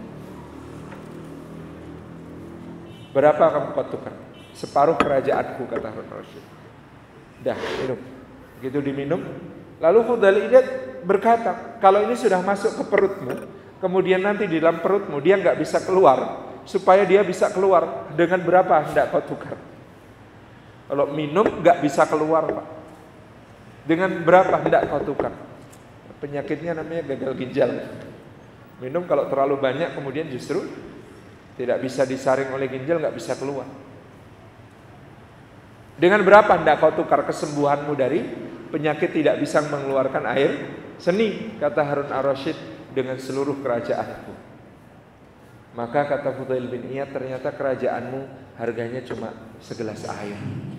Berapa kamu kau tukar? Separuh kerajaanku, kata Harun Ar-Rasyid. Dah, minum. Begitu diminum, lalu Fudail Iyad berkata, kalau ini sudah masuk ke perutmu, kemudian nanti di dalam perutmu dia nggak bisa keluar. Supaya dia bisa keluar, dengan berapa hendak kau tukar? Kalau minum nggak bisa keluar, Pak, dengan berapa hendak kau tukar? Penyakitnya namanya gagal ginjal. Minum kalau terlalu banyak kemudian justru tidak bisa disaring oleh ginjal, nggak bisa keluar. Dengan berapa hendak kau tukar kesembuhanmu dari penyakit tidak bisa mengeluarkan air seni, kata Harun ar-Rasyid, dengan seluruh kerajaanku. Maka kata Fudail bin Iyad, ternyata kerajaanmu harganya cuma segelas air.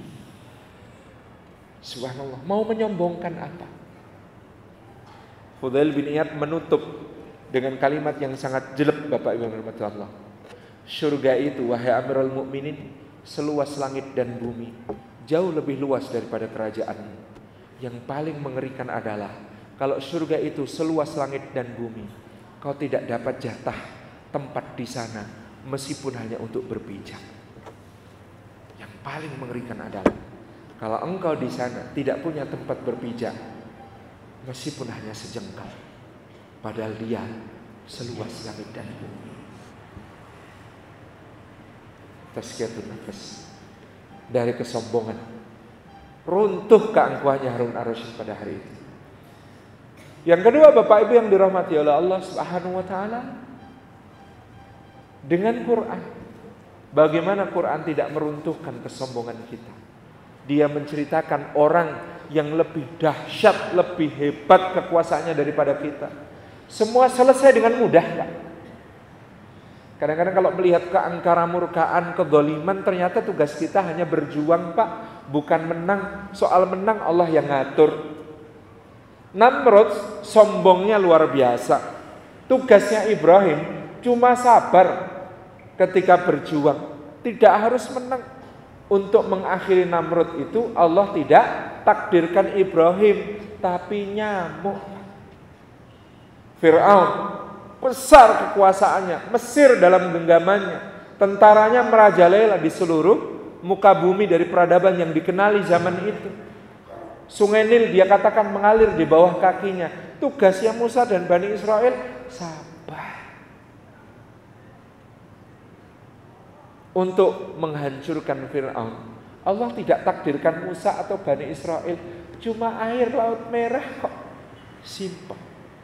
Subhanallah, mau menyombongkan apa? Fudail bin Iyad menutup dengan kalimat yang sangat jelek, Bapak Ibu yang dirahmati Allah. Surga itu, wahai Amirul Mukminin, seluas langit dan bumi, jauh lebih luas daripada kerajaanmu. Yang paling mengerikan adalah kalau surga itu seluas langit dan bumi, kau tidak dapat jatah tempat di sana meskipun hanya untuk berpijak. Yang paling mengerikan adalah kalau engkau di sana tidak punya tempat berpijak meskipun hanya sejengkal, padahal dia seluas langit dan bumi. Tazkiyatun nafas dari kesombongan, runtuh keangkuhannya Harun ar-Rasyid pada hari itu. Yang kedua, Bapak Ibu yang dirahmati oleh Allah Subhanahu wa taala, dengan Quran, bagaimana Quran tidak meruntuhkan kesombongan kita. Dia menceritakan orang yang lebih dahsyat, lebih hebat kekuasaannya daripada kita. Semua selesai dengan mudah, Pak. Kadang-kadang kalau melihat keangkara murkaan, kedoliman, ternyata tugas kita hanya berjuang, Pak, bukan menang. Soal menang Allah yang ngatur. Namrud sombongnya luar biasa. Tugasnya Ibrahim cuma sabar ketika berjuang, tidak harus menang. Untuk mengakhiri Namrud itu Allah tidak takdirkan Ibrahim, tapi nyamuk. Fir'aun besar kekuasaannya, Mesir dalam genggamannya, tentaranya merajalela di seluruh muka bumi dari peradaban yang dikenali zaman itu. Sungai Nil dia katakan mengalir di bawah kakinya. Tugasnya Musa dan Bani Israel sabar untuk menghancurkan Fir'aun. Allah tidak takdirkan Musa atau Bani Israel, cuma air Laut Merah kok. Simpel.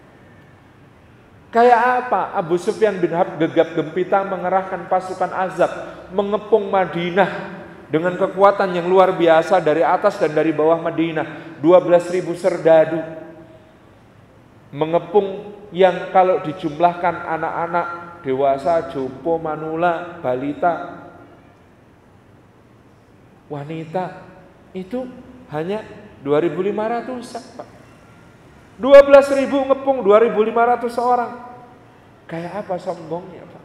Kayak apa? Abu Sufyan bin Harb gegap gempita mengerahkan pasukan Azab mengepung Madinah dengan kekuatan yang luar biasa dari atas dan dari bawah Madinah. dua belas ribu serdadu mengepung yang kalau dijumlahkan anak-anak, dewasa, jompo, manula, balita, wanita, itu hanya dua ribu lima ratus, Pak. dua belas ribu ngepung dua ribu lima ratus orang. Kayak apa sombongnya, Pak?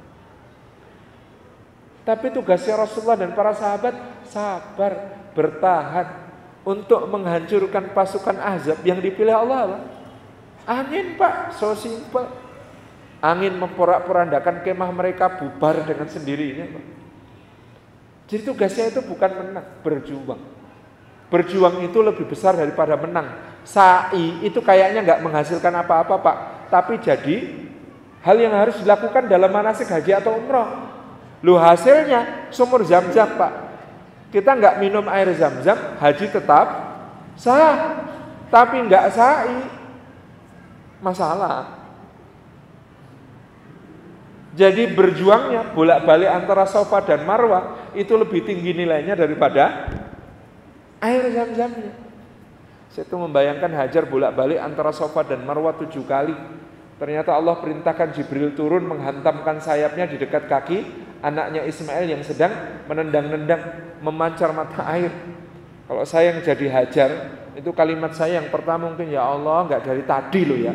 Tapi tugasnya Rasulullah dan para sahabat sabar, bertahan untuk menghancurkan pasukan Ahzab yang dipilih Allah, Pak. Angin, Pak, so simple. Angin memporak-porandakan kemah mereka, bubar dengan sendirinya, Pak. Jadi tugasnya itu bukan menang, berjuang. Berjuang itu lebih besar daripada menang. Sa'i itu kayaknya nggak menghasilkan apa-apa, Pak. Tapi jadi hal yang harus dilakukan dalam manasik haji atau umrah. Lu hasilnya sumur Zam-Zam, Pak. Kita nggak minum air Zam-Zam, haji tetap sah. Tapi nggak sa'i, masalah. Jadi berjuangnya bolak-balik antara Safa dan Marwah itu lebih tinggi nilainya daripada air Zam-Zamnya. Saya tuh membayangkan Hajar bolak-balik antara Safa dan Marwah tujuh kali. Ternyata Allah perintahkan Jibril turun menghantamkan sayapnya di dekat kaki anaknya Ismail yang sedang menendang-nendang, memancar mata air. Kalau saya yang jadi Hajar, itu kalimat saya yang pertama mungkin, ya Allah, nggak dari tadi loh ya.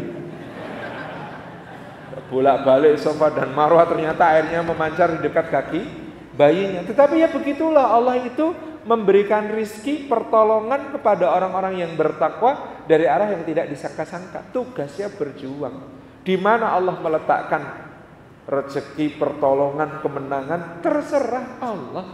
Bolak-balik Safa dan Marwah ternyata airnya memancar di dekat kaki bayinya. Tetapi ya begitulah, Allah itu memberikan rizki, pertolongan kepada orang-orang yang bertakwa dari arah yang tidak disangka-sangka. Tugasnya berjuang. Di mana Allah meletakkan rezeki, pertolongan, kemenangan, terserah Allah.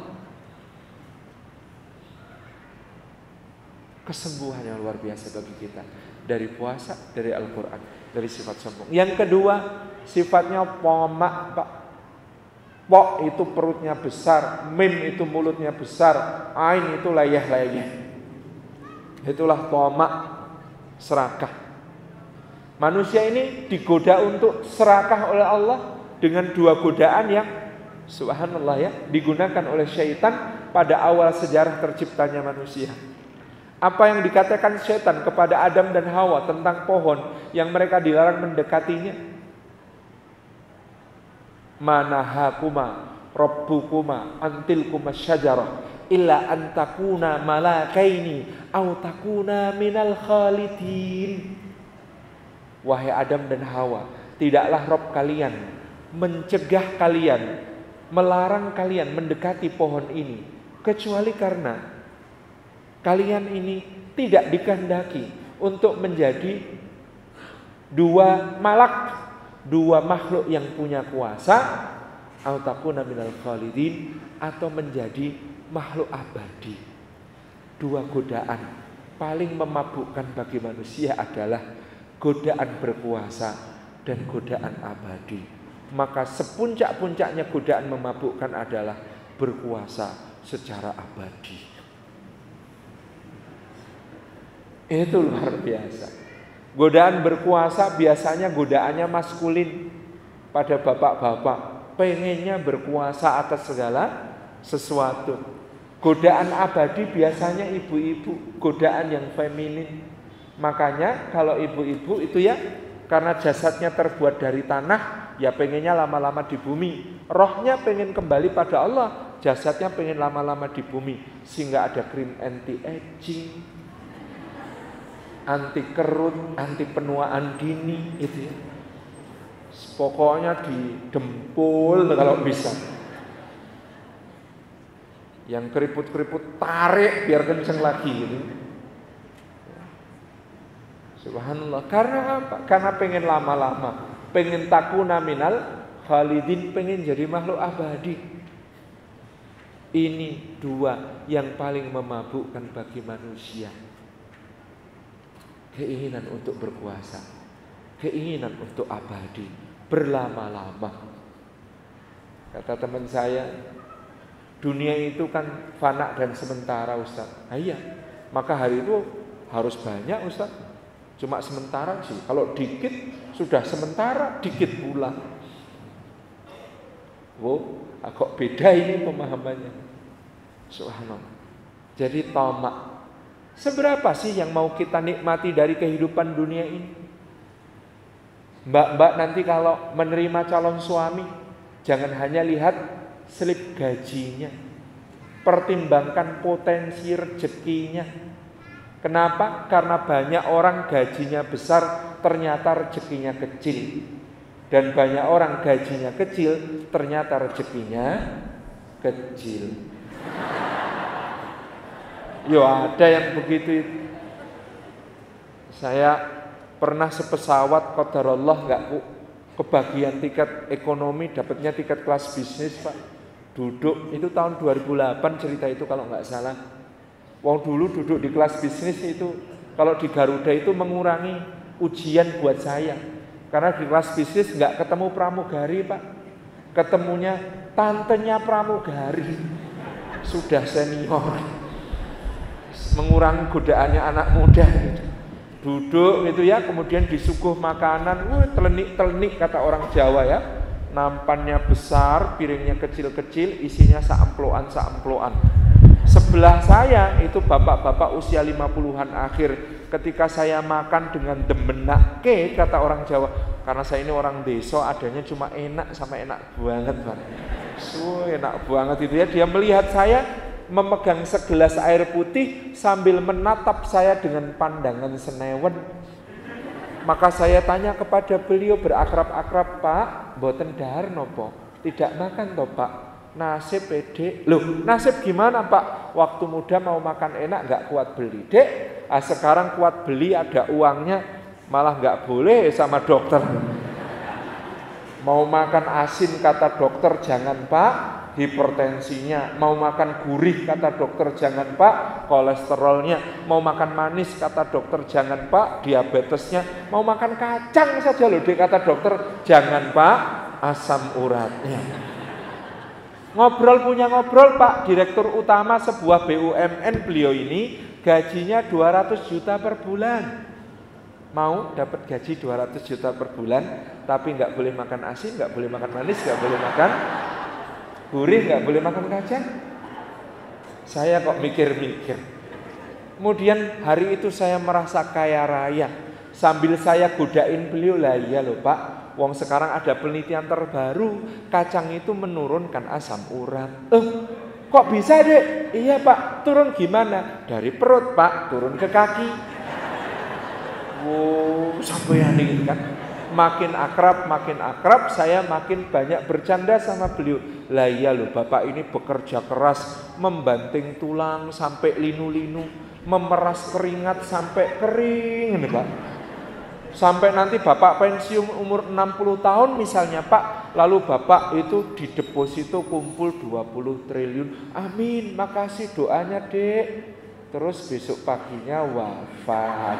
Kesembuhan yang luar biasa bagi kita dari puasa, dari Al-Quran, dari sifat sombong. Yang kedua, sifatnya pomak, Pak. Pok itu perutnya besar, mim itu mulutnya besar, ain itu layah-layah. Itulah pomak, serakah. Manusia ini digoda untuk serakah oleh Allah dengan dua godaan yang subhanallah ya, digunakan oleh syaitan pada awal sejarah terciptanya manusia. Apa yang dikatakan setan kepada Adam dan Hawa tentang pohon yang mereka dilarang mendekatinya? Manahakuma rabbukuma antilkuma syajarah illa antakuna malakaini au takuna minal khalidin. Wahai Adam dan Hawa, tidaklah Rabb kalian mencegah kalian, melarang kalian mendekati pohon ini, kecuali karena kalian ini tidak dikehendaki untuk menjadi dua malak, dua makhluk yang punya kuasa, au takuna minal khalidin, atau menjadi makhluk abadi. Dua godaan paling memabukkan bagi manusia adalah godaan berkuasa dan godaan abadi. Maka sepuncak-puncaknya godaan memabukkan adalah berkuasa secara abadi. Itu luar biasa. Godaan berkuasa biasanya godaannya maskulin pada bapak-bapak, pengennya berkuasa atas segala sesuatu. Godaan abadi biasanya ibu-ibu, godaan yang feminin. Makanya kalau ibu-ibu itu ya, karena jasadnya terbuat dari tanah, ya pengennya lama-lama di bumi. Rohnya pengen kembali pada Allah, jasadnya pengen lama-lama di bumi. Sehingga ada krim anti-aging, anti kerut, anti penuaan dini, itu ya. Pokoknya didempul kalau bisa. Yang keriput-keriput tarik biar kenceng lagi gitu. Subhanallah. Karena apa? Karena pengen lama-lama, pengen takuna minal khalidin, pengen jadi makhluk abadi. Ini dua yang paling memabukkan bagi manusia. Keinginan untuk berkuasa, keinginan untuk abadi, berlama-lama. Kata teman saya, dunia itu kan fana dan sementara, Ustaz. Ah, iya, maka hari itu harus banyak, Ustaz. Cuma sementara sih. Kalau dikit sudah sementara, dikit pula. Wow, kok beda ini pemahamannya. Subhanallah. Jadi tamak. Seberapa sih yang mau kita nikmati dari kehidupan dunia ini? Mbak-mbak nanti kalau menerima calon suami, jangan hanya lihat slip gajinya, pertimbangkan potensi rezekinya. Kenapa? Karena banyak orang gajinya besar, ternyata rezekinya kecil. Dan banyak orang gajinya kecil, ternyata rezekinya kecil. Yo, ada yang begitu. Saya pernah sepesawat, qadarullah nggak kebagian tiket ekonomi, dapatnya tiket kelas bisnis, Pak. Duduk, itu tahun dua ribu delapan cerita itu kalau nggak salah. Wong dulu duduk di kelas bisnis itu, kalau di Garuda itu mengurangi ujian buat saya. Karena di kelas bisnis nggak ketemu pramugari, Pak. Ketemunya tantenya pramugari, sudah senior, mengurangi godaannya anak muda. Duduk gitu ya, kemudian disuguh makanan, wah telenik-telenik kata orang Jawa ya. Nampannya besar, piringnya kecil-kecil, isinya saamploan-saamploan. Sebelah saya itu bapak-bapak usia lima puluhan akhir. Ketika saya makan dengan demenake kata orang Jawa, karena saya ini orang desa, adanya cuma enak sama enak banget, Pak. So, enak banget itu ya. Dia melihat saya memegang segelas air putih sambil menatap saya dengan pandangan senewen. Maka saya tanya kepada beliau berakrab-akrab, Pak, mboten dahar nopo? Tidak makan toh, Pak? Nasib pede. Loh, nasib gimana, Pak? Waktu muda mau makan enak nggak kuat beli, Dek. Ah, sekarang kuat beli, ada uangnya, malah nggak boleh sama dokter. Mau makan asin kata dokter jangan, Pak, hipertensinya. Mau makan gurih kata dokter jangan, Pak, kolesterolnya. Mau makan manis kata dokter jangan, Pak, diabetesnya. Mau makan kacang saja loh, Dek, kata dokter jangan, Pak, asam uratnya. Ngobrol punya ngobrol, Pak, direktur utama sebuah B U M N beliau ini gajinya dua ratus juta per bulan. Mau dapat gaji dua ratus juta per bulan, tapi nggak boleh makan asin, nggak boleh makan manis, nggak boleh makan gurih, nggak boleh makan kacang. Saya kok mikir-mikir. Kemudian hari itu saya merasa kaya raya. Sambil saya godain beliau, lah iya loh Pak, wong sekarang ada penelitian terbaru, kacang itu menurunkan asam urat. Eh, kok bisa dek? Iya Pak, turun gimana? Dari perut Pak, turun ke kaki. Wow, sampai gitu kan. Makin akrab, makin akrab, saya makin banyak bercanda sama beliau. Lah iya loh Bapak ini bekerja keras, membanting tulang sampai linu-linu, memeras keringat sampai kering nih Pak. Sampai nanti Bapak pensiun umur enam puluh tahun misalnya Pak, lalu Bapak itu di deposito kumpul dua puluh triliun. Amin, makasih doanya Dek. Terus besok paginya wafat.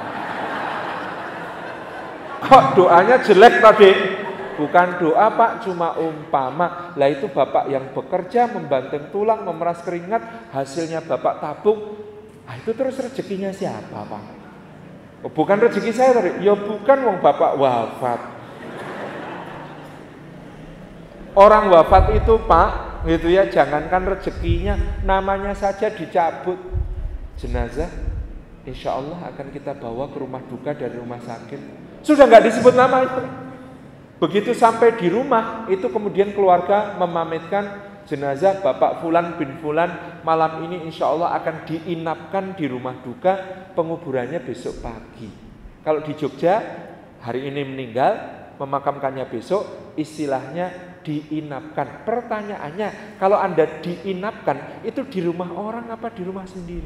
Kok doanya jelek tadi? Bukan doa Pak, cuma umpama. Lah itu Bapak yang bekerja, membanting tulang, memeras keringat, hasilnya Bapak tabung. Ah itu terus rezekinya siapa Pak? Oh, bukan rezeki saya tadi, ya bukan wong Bapak wafat. Orang wafat itu Pak, gitu ya, jangankan rezekinya, namanya saja dicabut. Jenazah, insya Allah akan kita bawa ke rumah duka dari rumah sakit. Sudah nggak disebut nama itu. Begitu sampai di rumah, itu kemudian keluarga memamitkan jenazah Bapak Fulan bin Fulan malam ini insya Allah akan diinapkan di rumah duka, penguburannya besok pagi. Kalau di Jogja hari ini meninggal, memakamkannya besok, istilahnya diinapkan. Pertanyaannya, kalau Anda diinapkan itu di rumah orang apa di rumah sendiri?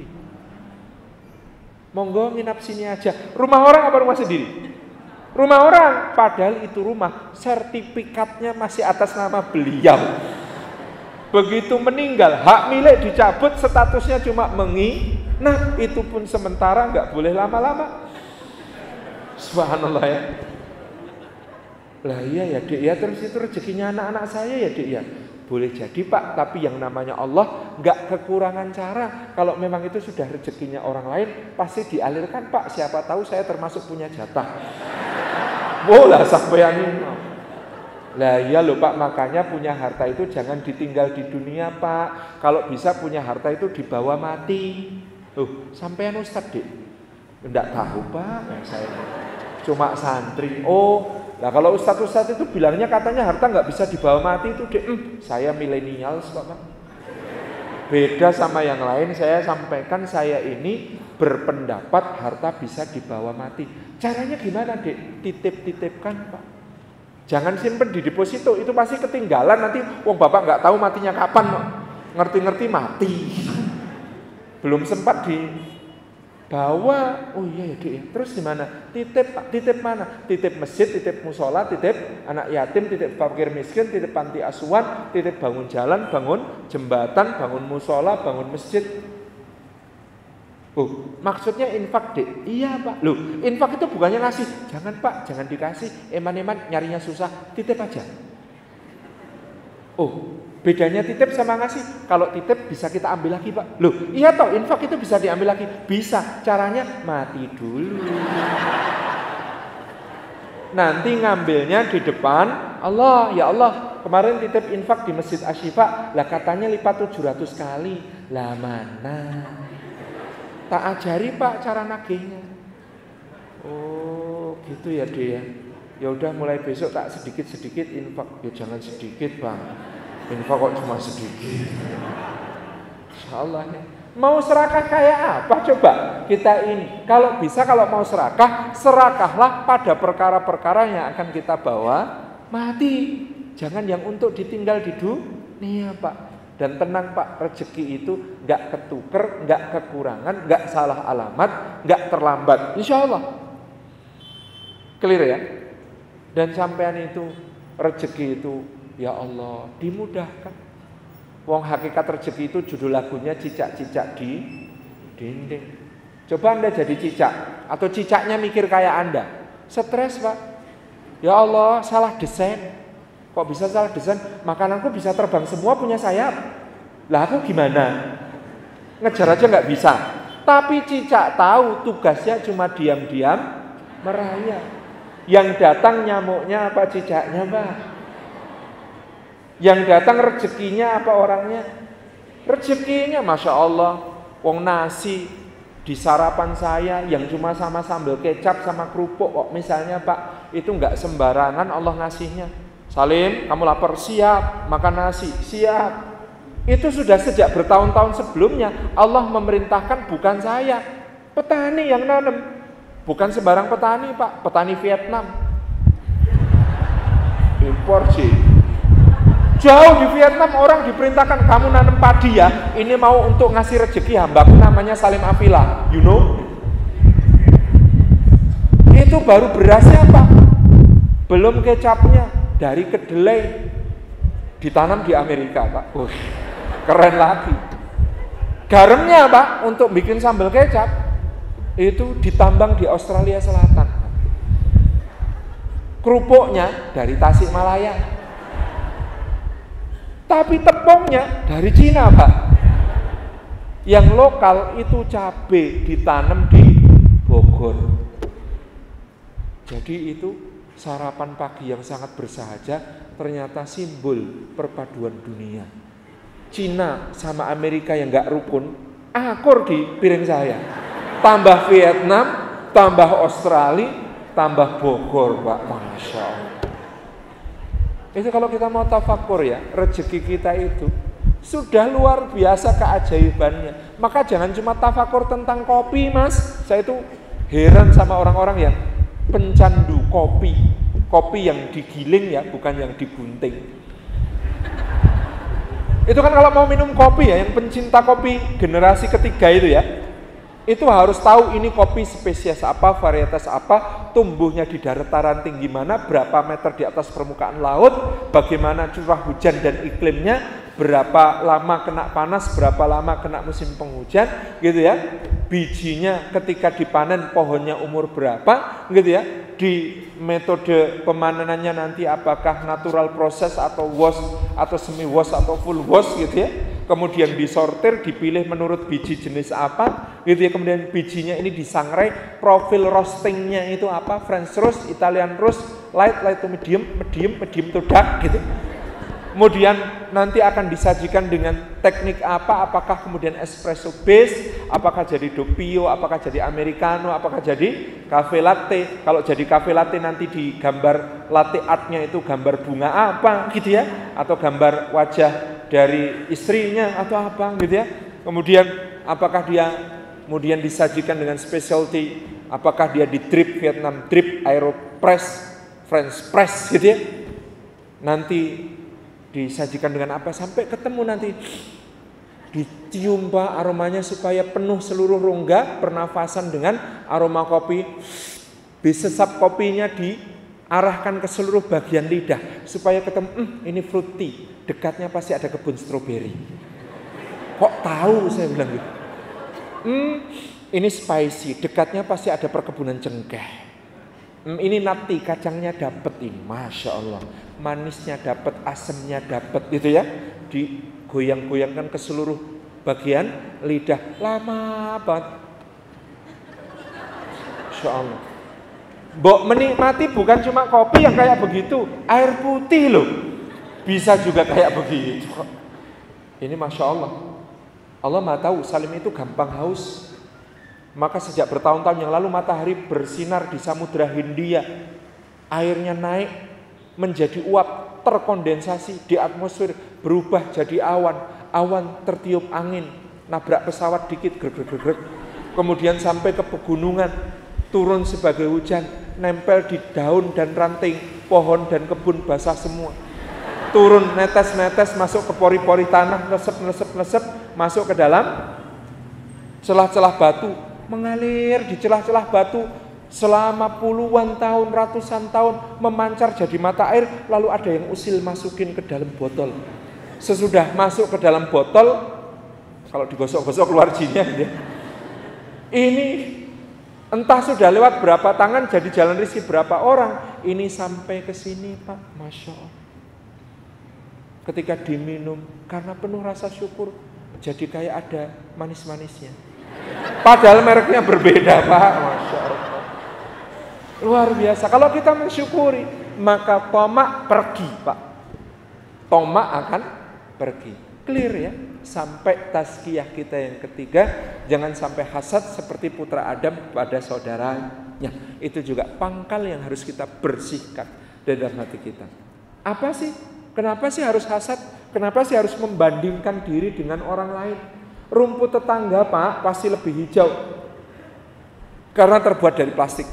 Monggo nginap sini aja. Rumah orang apa rumah sendiri? Rumah orang, padahal itu rumah, sertifikatnya masih atas nama beliau. Begitu meninggal, hak milik dicabut, statusnya cuma menginap, itu pun sementara, nggak boleh lama-lama. Subhanallah ya. Lah iya ya Dek ya, terus itu rezekinya anak-anak saya ya Dek ya. Boleh jadi Pak, tapi yang namanya Allah nggak kekurangan cara. Kalau memang itu sudah rezekinya orang lain, pasti dialirkan Pak. Siapa tahu saya termasuk punya jatah. Bola sampean ini. Lah iya loh Pak, makanya punya harta itu jangan ditinggal di dunia Pak. Kalau bisa punya harta itu dibawa mati. Loh, sampean Ustadz Dek? Enggak tahu Pak, ya, saya cuma santri. Oh, nah kalau Ustadz-Ustadz itu bilangnya katanya harta nggak bisa dibawa mati itu Dek. Hmm, saya milenial Pak. Beda sama yang lain, saya sampaikan saya ini berpendapat harta bisa dibawa mati. Caranya gimana Dek? Titip-titipkan Pak. Jangan simpen di deposito, itu pasti ketinggalan nanti wong Bapak nggak tahu matinya kapan, ngerti-ngerti mati. Belum sempat dibawa. Oh iya ya Dek ya. Terus gimana? Titip Pak, titip mana? Titip masjid, titip musola, titip anak yatim, titip fakir miskin, titip panti asuhan, titip bangun jalan, bangun jembatan, bangun musola, bangun masjid. Oh, maksudnya infak Dek? Iya Pak. Loh, infak itu bukannya ngasih. Jangan Pak, jangan dikasih. Eman-eman nyarinya susah, titip aja. Oh, bedanya titip sama ngasih. Kalau titip bisa kita ambil lagi Pak. Loh, iya toh, infak itu bisa diambil lagi. Bisa, caranya mati dulu. Nanti ngambilnya di depan Allah. Ya Allah, kemarin titip infak di Masjid Asyifa, lah katanya lipat tujuh ratus kali. Lah mana? Tak ajari Pak cara nagihnya. Oh gitu ya dia. Ya udah mulai besok tak sedikit-sedikit infak. Ya jangan sedikit Bang. Infak kok cuma sedikit. Insyaallah ya. Mau serakah kayak apa coba kita ini? Kalau bisa kalau mau serakah, serakahlah pada perkara-perkara yang akan kita bawa mati. Jangan yang untuk ditinggal di dunia Pak. Dan tenang Pak, rezeki itu gak ketuker, gak kekurangan, gak salah alamat, gak terlambat. Insya Allah. Clear ya? Dan sampean itu, rezeki itu, ya Allah, dimudahkan. Wong hakikat rezeki itu judul lagunya cicak-cicak di dinding. Coba Anda jadi cicak, atau cicaknya mikir kayak Anda. Stres Pak. Ya Allah, salah desain. Kok bisa salah desain? Makananku bisa terbang semua punya sayap. Lah aku gimana? Ngejar aja nggak bisa. Tapi cicak tahu tugasnya cuma diam-diam merayap. Yang datang nyamuknya apa cicaknya Pak? Yang datang rezekinya apa orangnya? Rezekinya Masya Allah, wong nasi di sarapan saya yang cuma sama sambal kecap sama kerupuk kok misalnya Pak, itu nggak sembarangan Allah ngasihnya. Salim, kamu lapar? Siap. Makan nasi? Siap. Itu sudah sejak bertahun-tahun sebelumnya Allah memerintahkan, bukan saya. Petani yang nanam. Bukan sembarang petani Pak, petani Vietnam. Impor sih. Jauh di Vietnam orang diperintahkan, kamu nanam padi ya, ini mau untuk ngasih rezeki hambaku namanya Salim Afila, you know. Itu baru berasnya Pak, belum kecapnya, dari kedelai ditanam di Amerika Pak. Uh, keren lagi. Garamnya Pak untuk bikin sambal kecap itu ditambang di Australia Selatan. Kerupuknya dari Tasikmalaya. Tapi tepungnya dari Cina Pak. Yang lokal itu cabai ditanam di Bogor. Jadi itu sarapan pagi yang sangat bersahaja, ternyata simbol perpaduan dunia. Cina sama Amerika yang gak rukun akur di piring saya. Tambah Vietnam, tambah Australia, tambah Bogor Pak. Masya Allah. Itu kalau kita mau tafakur ya, rezeki kita itu sudah luar biasa keajaibannya. Maka jangan cuma tafakur tentang kopi Mas. Saya itu heran sama orang-orang yang pencandu kopi. Kopi yang digiling ya, bukan yang digunting. Itu kan kalau mau minum kopi ya, yang pencinta kopi generasi ketiga itu ya, itu harus tahu ini kopi spesies apa, varietas apa, tumbuhnya di dataran tinggi mana, berapa meter di atas permukaan laut, bagaimana curah hujan dan iklimnya, berapa lama kena panas, berapa lama kena musim penghujan, gitu ya. Bijinya ketika dipanen pohonnya umur berapa, gitu ya. Di metode pemanenannya nanti apakah natural proses atau wash atau semi wash atau full wash, gitu ya. Kemudian disortir, dipilih menurut biji jenis apa, gitu ya. Kemudian bijinya ini disangrai, profil roastingnya itu apa, French roast, Italian roast, light, light to medium, medium, medium to dark, gitu. Kemudian nanti akan disajikan dengan teknik apa, apakah kemudian espresso base, apakah jadi doppio, apakah jadi americano, apakah jadi cafe latte. Kalau jadi cafe latte nanti di gambar latte artnya itu gambar bunga apa, gitu ya, atau gambar wajah dari istrinya atau apa, gitu ya. Kemudian apakah dia kemudian disajikan dengan specialty, apakah dia di drip Vietnam drip, aeropress, French press, gitu ya. Nanti disajikan dengan apa sampai ketemu nanti dicium Pak aromanya supaya penuh seluruh rongga pernafasan dengan aroma kopi. Disesap kopinya diarahkan ke seluruh bagian lidah supaya ketemu, hm, ini fruity, dekatnya pasti ada kebun stroberi. Kok tahu saya bilang gitu. Hmm, ini spicy, dekatnya pasti ada perkebunan cengkeh. Hmm, ini nati, kacangnya dapet ini, Masya Allah. Manisnya dapat, asemnya dapat, gitu ya. Digoyang-goyangkan ke seluruh bagian lidah. Lama banget. Insya Allah. Mbok menikmati bukan cuma kopi yang kayak begitu, air putih loh bisa juga kayak begitu. Ini Masya Allah. Allah Maha tahu Salim itu gampang haus. Maka sejak bertahun-tahun yang lalu matahari bersinar di Samudra Hindia, airnya naik menjadi uap, terkondensasi di atmosfer, berubah jadi awan, awan tertiup angin, nabrak pesawat dikit, grek, grek, grek, kemudian sampai ke pegunungan, turun sebagai hujan, nempel di daun dan ranting, pohon dan kebun basah semua, turun netes-netes masuk ke pori-pori tanah, nesep, nesep, nesep, masuk ke dalam celah-celah batu, mengalir di celah-celah batu, selama puluhan tahun, ratusan tahun memancar jadi mata air, lalu ada yang usil masukin ke dalam botol. Sesudah masuk ke dalam botol, kalau digosok-gosok keluar jinnya, ya. Ini entah sudah lewat berapa tangan jadi jalan rezeki berapa orang. Ini sampai ke sini Pak, Masya Allah. Ketika diminum karena penuh rasa syukur, jadi kayak ada manis-manisnya. Padahal mereknya berbeda Pak, Masya Allah. Luar biasa. Kalau kita mensyukuri, maka tomak pergi Pak. Tomak akan pergi. Clear ya. Sampai tazkiyah kita yang ketiga, jangan sampai hasad seperti putra Adam pada saudaranya. Itu juga pangkal yang harus kita bersihkan dalam hati kita. Apa sih? Kenapa sih harus hasad? Kenapa sih harus membandingkan diri dengan orang lain? Rumput tetangga Pak pasti lebih hijau karena terbuat dari plastik.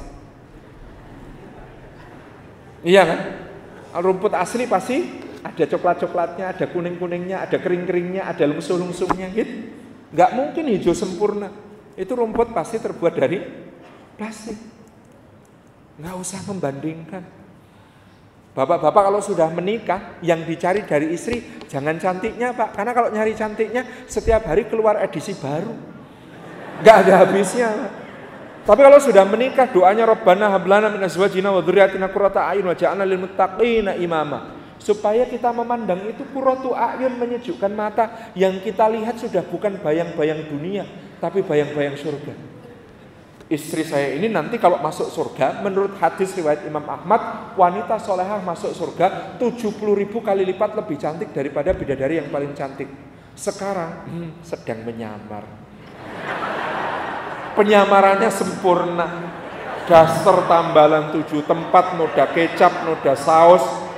Iya kan? Rumput asli pasti ada coklat-coklatnya, ada kuning-kuningnya, ada kering-keringnya, ada lungsung-lungsungnya gitu. Gak mungkin hijau sempurna. Itu rumput pasti terbuat dari plastik. Gak usah membandingkan. Bapak-bapak kalau sudah menikah, yang dicari dari istri jangan cantiknya Pak. Karena kalau nyari cantiknya setiap hari keluar edisi baru. Gak ada habisnya Pak. Tapi kalau sudah menikah, doanya Rabbana hablana min azwajina wa dzurriyyatina qurrata a'yun waj'alna lil muttaqina imama. Supaya kita memandang itu qurratu a'yun, menyejukkan mata. Yang kita lihat sudah bukan bayang-bayang dunia, tapi bayang-bayang surga. Istri saya ini nanti kalau masuk surga, menurut hadis riwayat Imam Ahmad, wanita solehah masuk surga tujuh puluh ribu kali lipat lebih cantik daripada bidadari yang paling cantik. Sekarang hmm, sedang menyamar. Penyamarannya sempurna. Daster tambalan tujuh tempat, noda kecap, noda saus.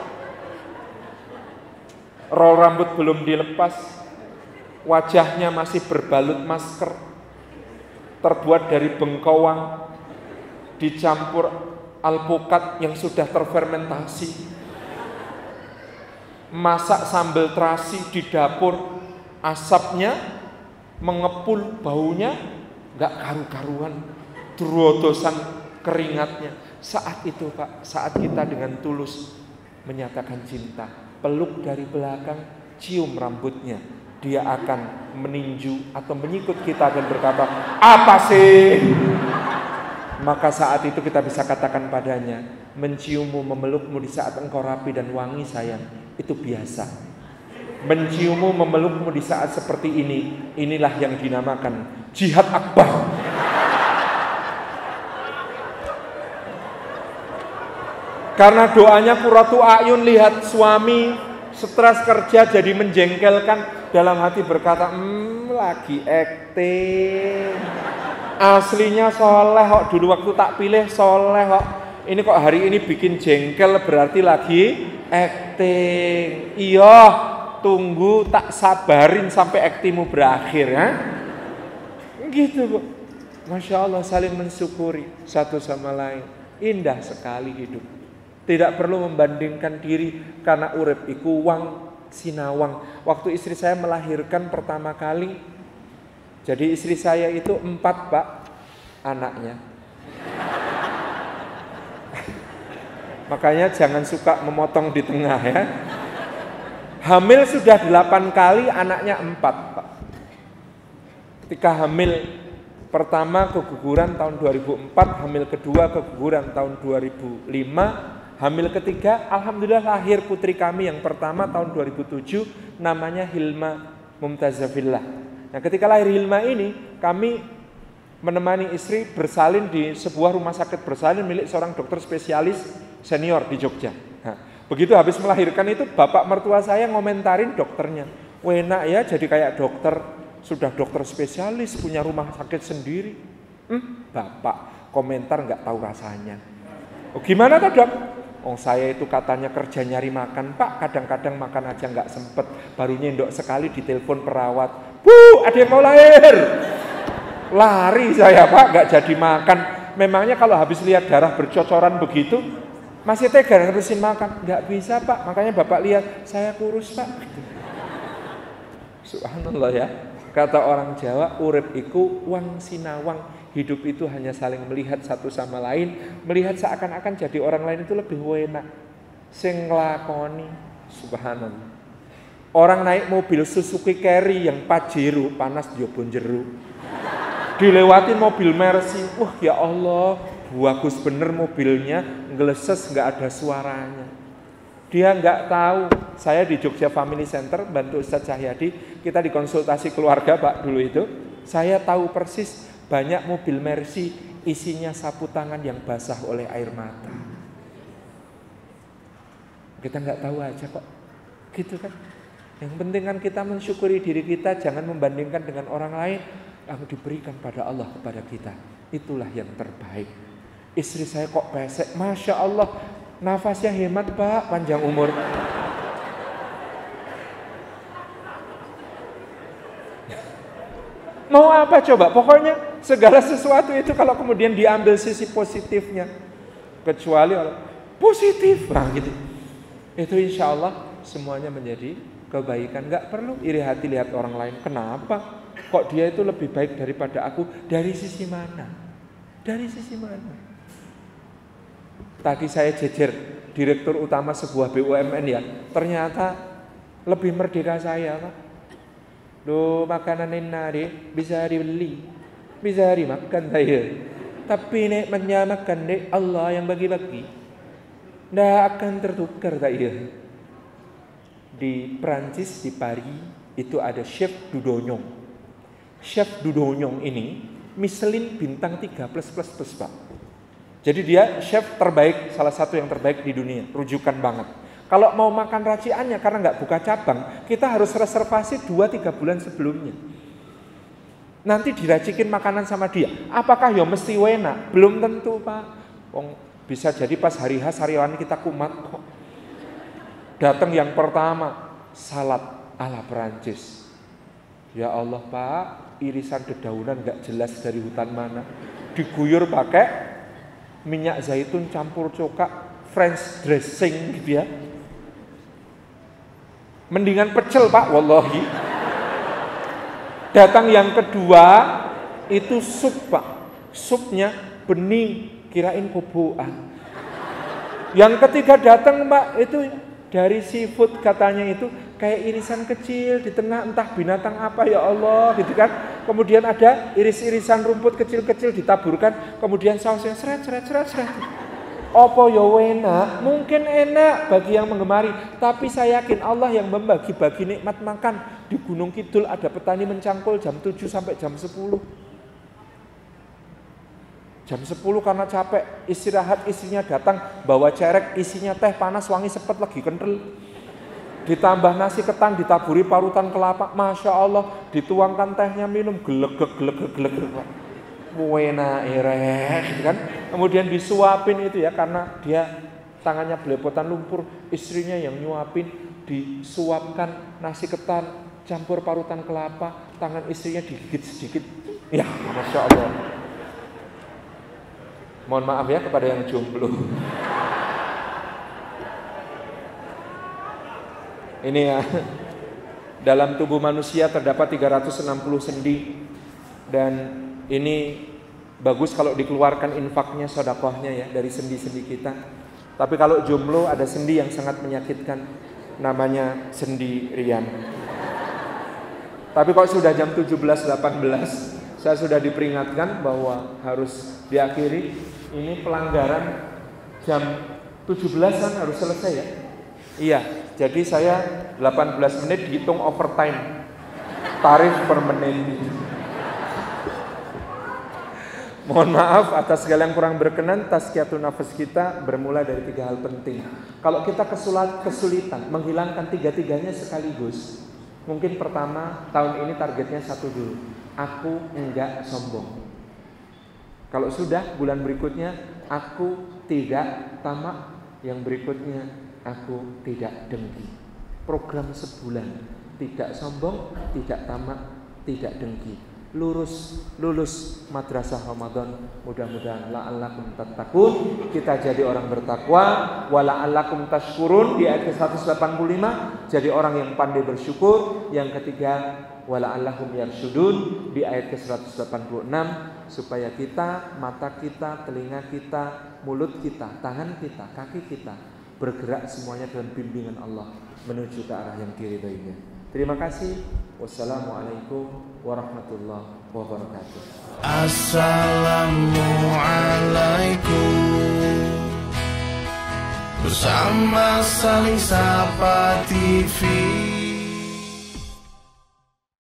Roll rambut belum dilepas. Wajahnya masih berbalut masker. Terbuat dari bengkoang. Dicampur alpukat yang sudah terfermentasi. Masak sambal terasi di dapur. Asapnya mengepul, baunya gak karu-karuan, drodosan keringatnya. Saat itu Pak, saat kita dengan tulus menyatakan cinta, peluk dari belakang, cium rambutnya, dia akan meninju atau menyikut kita dan berkata, apa sih? Maka saat itu kita bisa katakan padanya, menciummu, memelukmu di saat engkau rapi dan wangi sayang, itu biasa. Menciummu, memelukmu di saat seperti ini, inilah yang dinamakan jihad akbar. Karena doanya qurratu a'yun, lihat suami stres kerja jadi menjengkelkan, dalam hati berkata, hmm, lagi acting. Aslinya soleh kok, dulu waktu tak pilih soleh kok. Ini kok hari ini bikin jengkel, berarti lagi acting. Iya, tunggu tak sabarin sampai aktingmu berakhir ya. Gitu Bu. Masya Allah, saling mensyukuri satu sama lain. Indah sekali hidup. Tidak perlu membandingkan diri, karena urip iku wang sinawang. Waktu istri saya melahirkan pertama kali, jadi istri saya itu empat Pak anaknya. Makanya jangan suka memotong di tengah ya. Hamil sudah delapan kali, anaknya empat Pak. Ketika hamil pertama keguguran tahun dua ribu empat, hamil kedua keguguran tahun dua ribu lima, hamil ketiga alhamdulillah lahir putri kami yang pertama tahun dua ribu tujuh, namanya Hilma Mumtazafillah. Nah, ketika lahir Hilma ini, kami menemani istri bersalin di sebuah rumah sakit bersalin milik seorang dokter spesialis senior di Jogja. Nah, begitu habis melahirkan itu, bapak mertua saya ngomentarin dokternya, enak ya jadi kayak dokter, sudah dokter spesialis, punya rumah sakit sendiri. Hmm, bapak komentar nggak tahu rasanya. Oh, gimana tuh dok? Oh, saya itu katanya kerja nyari makan Pak, kadang-kadang makan aja nggak sempet, baru nyendok sekali ditelepon perawat, Bu, ada yang mau lahir. Lari saya Pak, nggak jadi makan. Memangnya kalau habis lihat darah bercocoran begitu, masih tega nerusin makan? Nggak bisa Pak, makanya bapak lihat saya kurus Pak. Subhanallah ya. Kata orang Jawa, urip iku wang sinawang. Hidup itu hanya saling melihat satu sama lain, melihat seakan-akan jadi orang lain itu lebih enak. Sing nglakoni, subhanallah. Orang naik mobil Suzuki Carry yang Pajero, panas njaba jero. Dilewatin mobil Mercy, wah ya Allah, bagus bener mobilnya, ngeleses nggak ada suaranya. Dia nggak tahu, saya di Jogja Family Center bantu Ustadz Cahyadi, kita dikonsultasi keluarga Pak dulu itu, saya tahu persis banyak mobil Mercy isinya sapu tangan yang basah oleh air mata. Kita nggak tahu aja kok, gitu kan? Yang penting kan kita mensyukuri diri kita, jangan membandingkan dengan orang lain. Yang diberikan pada Allah kepada kita, itulah yang terbaik. Istri saya kok pesek, Masya Allah, nafasnya hemat Pak, panjang umur. Mau apa coba? Pokoknya segala sesuatu itu kalau kemudian diambil sisi positifnya, kecuali positif, nah gitu, itu insya Allah semuanya menjadi kebaikan. Gak perlu iri hati lihat orang lain. Kenapa? Kok dia itu lebih baik daripada aku? Dari sisi mana? Dari sisi mana? Tadi saya jejer direktur utama sebuah B U M N ya, ternyata lebih merdeka saya Pak. Loh, makanan enak bisa dibeli, bisa dimakan saya. Tapi nikmatnya makan deh Allah yang bagi-bagi, nggak akan tertukar saya. Di Prancis, di Paris itu ada chef Dudognon. Chef Dudognon ini Michelin bintang tiga plus plus plus Pak. Jadi dia chef terbaik, salah satu yang terbaik di dunia, rujukan banget. Kalau mau makan raciannya karena nggak buka cabang, kita harus reservasi dua tiga bulan sebelumnya. Nanti diracikin makanan sama dia. Apakah ya mesti enak? Belum tentu Pak. Wong bisa jadi pas hari H sariawan kita kumat kok. Datang yang pertama, salad ala Perancis. Ya Allah Pak, irisan dedaunan nggak jelas dari hutan mana. Diguyur pakai minyak zaitun campur coka, French dressing gitu ya. Mendingan pecel Pak, wallahi. Datang yang kedua, itu sup Pak. Supnya bening, kirain koboan. Yang ketiga datang Pak, itu dari seafood katanya itu kayak irisan kecil di tengah entah binatang apa ya Allah gitu kan. Kemudian ada iris-irisan rumput kecil-kecil ditaburkan, kemudian sausnya seret seret seret seret. Opo yo enak, mungkin enak bagi yang menggemari, tapi saya yakin Allah yang membagi-bagi nikmat makan. Di Gunung Kidul ada petani mencangkul jam tujuh sampai jam sepuluh. Jam sepuluh karena capek, istirahat, istrinya datang bawa cerek isinya teh panas wangi sepet lagi kental. Ditambah nasi ketan ditaburi parutan kelapa, Masya Allah, dituangkan tehnya minum gelegek gelegek gelegek. Wena erek kan, kemudian disuapin itu ya karena dia tangannya belepotan lumpur, istrinya yang nyuapin, disuapkan nasi ketan campur parutan kelapa, tangan istrinya digigit sedikit, ya Masya Allah. Mohon maaf ya kepada yang jomblo. Ini ya, dalam tubuh manusia terdapat tiga ratus enam puluh sendi dan ini bagus kalau dikeluarkan infaknya, sedekahnya ya dari sendi-sendi kita. Tapi kalau jomblo ada sendi yang sangat menyakitkan, namanya sendi rian. Tapi kalau sudah jam tujuh belas delapan belas, saya sudah diperingatkan bahwa harus diakhiri. Ini pelanggaran jam tujuh belasan harus selesai ya. Iya, jadi saya delapan belas menit dihitung overtime. Tarif per menit. Mohon maaf atas segala yang kurang berkenan. Tazkiyatun nafas kita bermula dari tiga hal penting. Kalau kita kesulitan menghilangkan tiga-tiganya sekaligus, mungkin pertama tahun ini targetnya satu dulu. Aku enggak sombong. Kalau sudah bulan berikutnya aku tidak tamak. Yang berikutnya aku tidak dengki. Program sebulan, tidak sombong, tidak tamak, tidak dengki. Lurus, lulus madrasah Ramadan. Mudah-mudahan la'allakum tattaqun, kita jadi orang bertakwa. Wa la'allakum tashkurun di ayat ke seratus delapan puluh lima, jadi orang yang pandai bersyukur. Yang ketiga, wa la'allahum yarsyudun di ayat ke seratus delapan puluh enam, supaya kita, mata kita, telinga kita, mulut kita, tangan kita, kaki kita bergerak semuanya dalam bimbingan Allah menuju ke arah yang diridhoinya. Terima kasih. Wassalamualaikum warahmatullahi wabarakatuh. Assalamualaikum. Bersama Saling Sapa T V.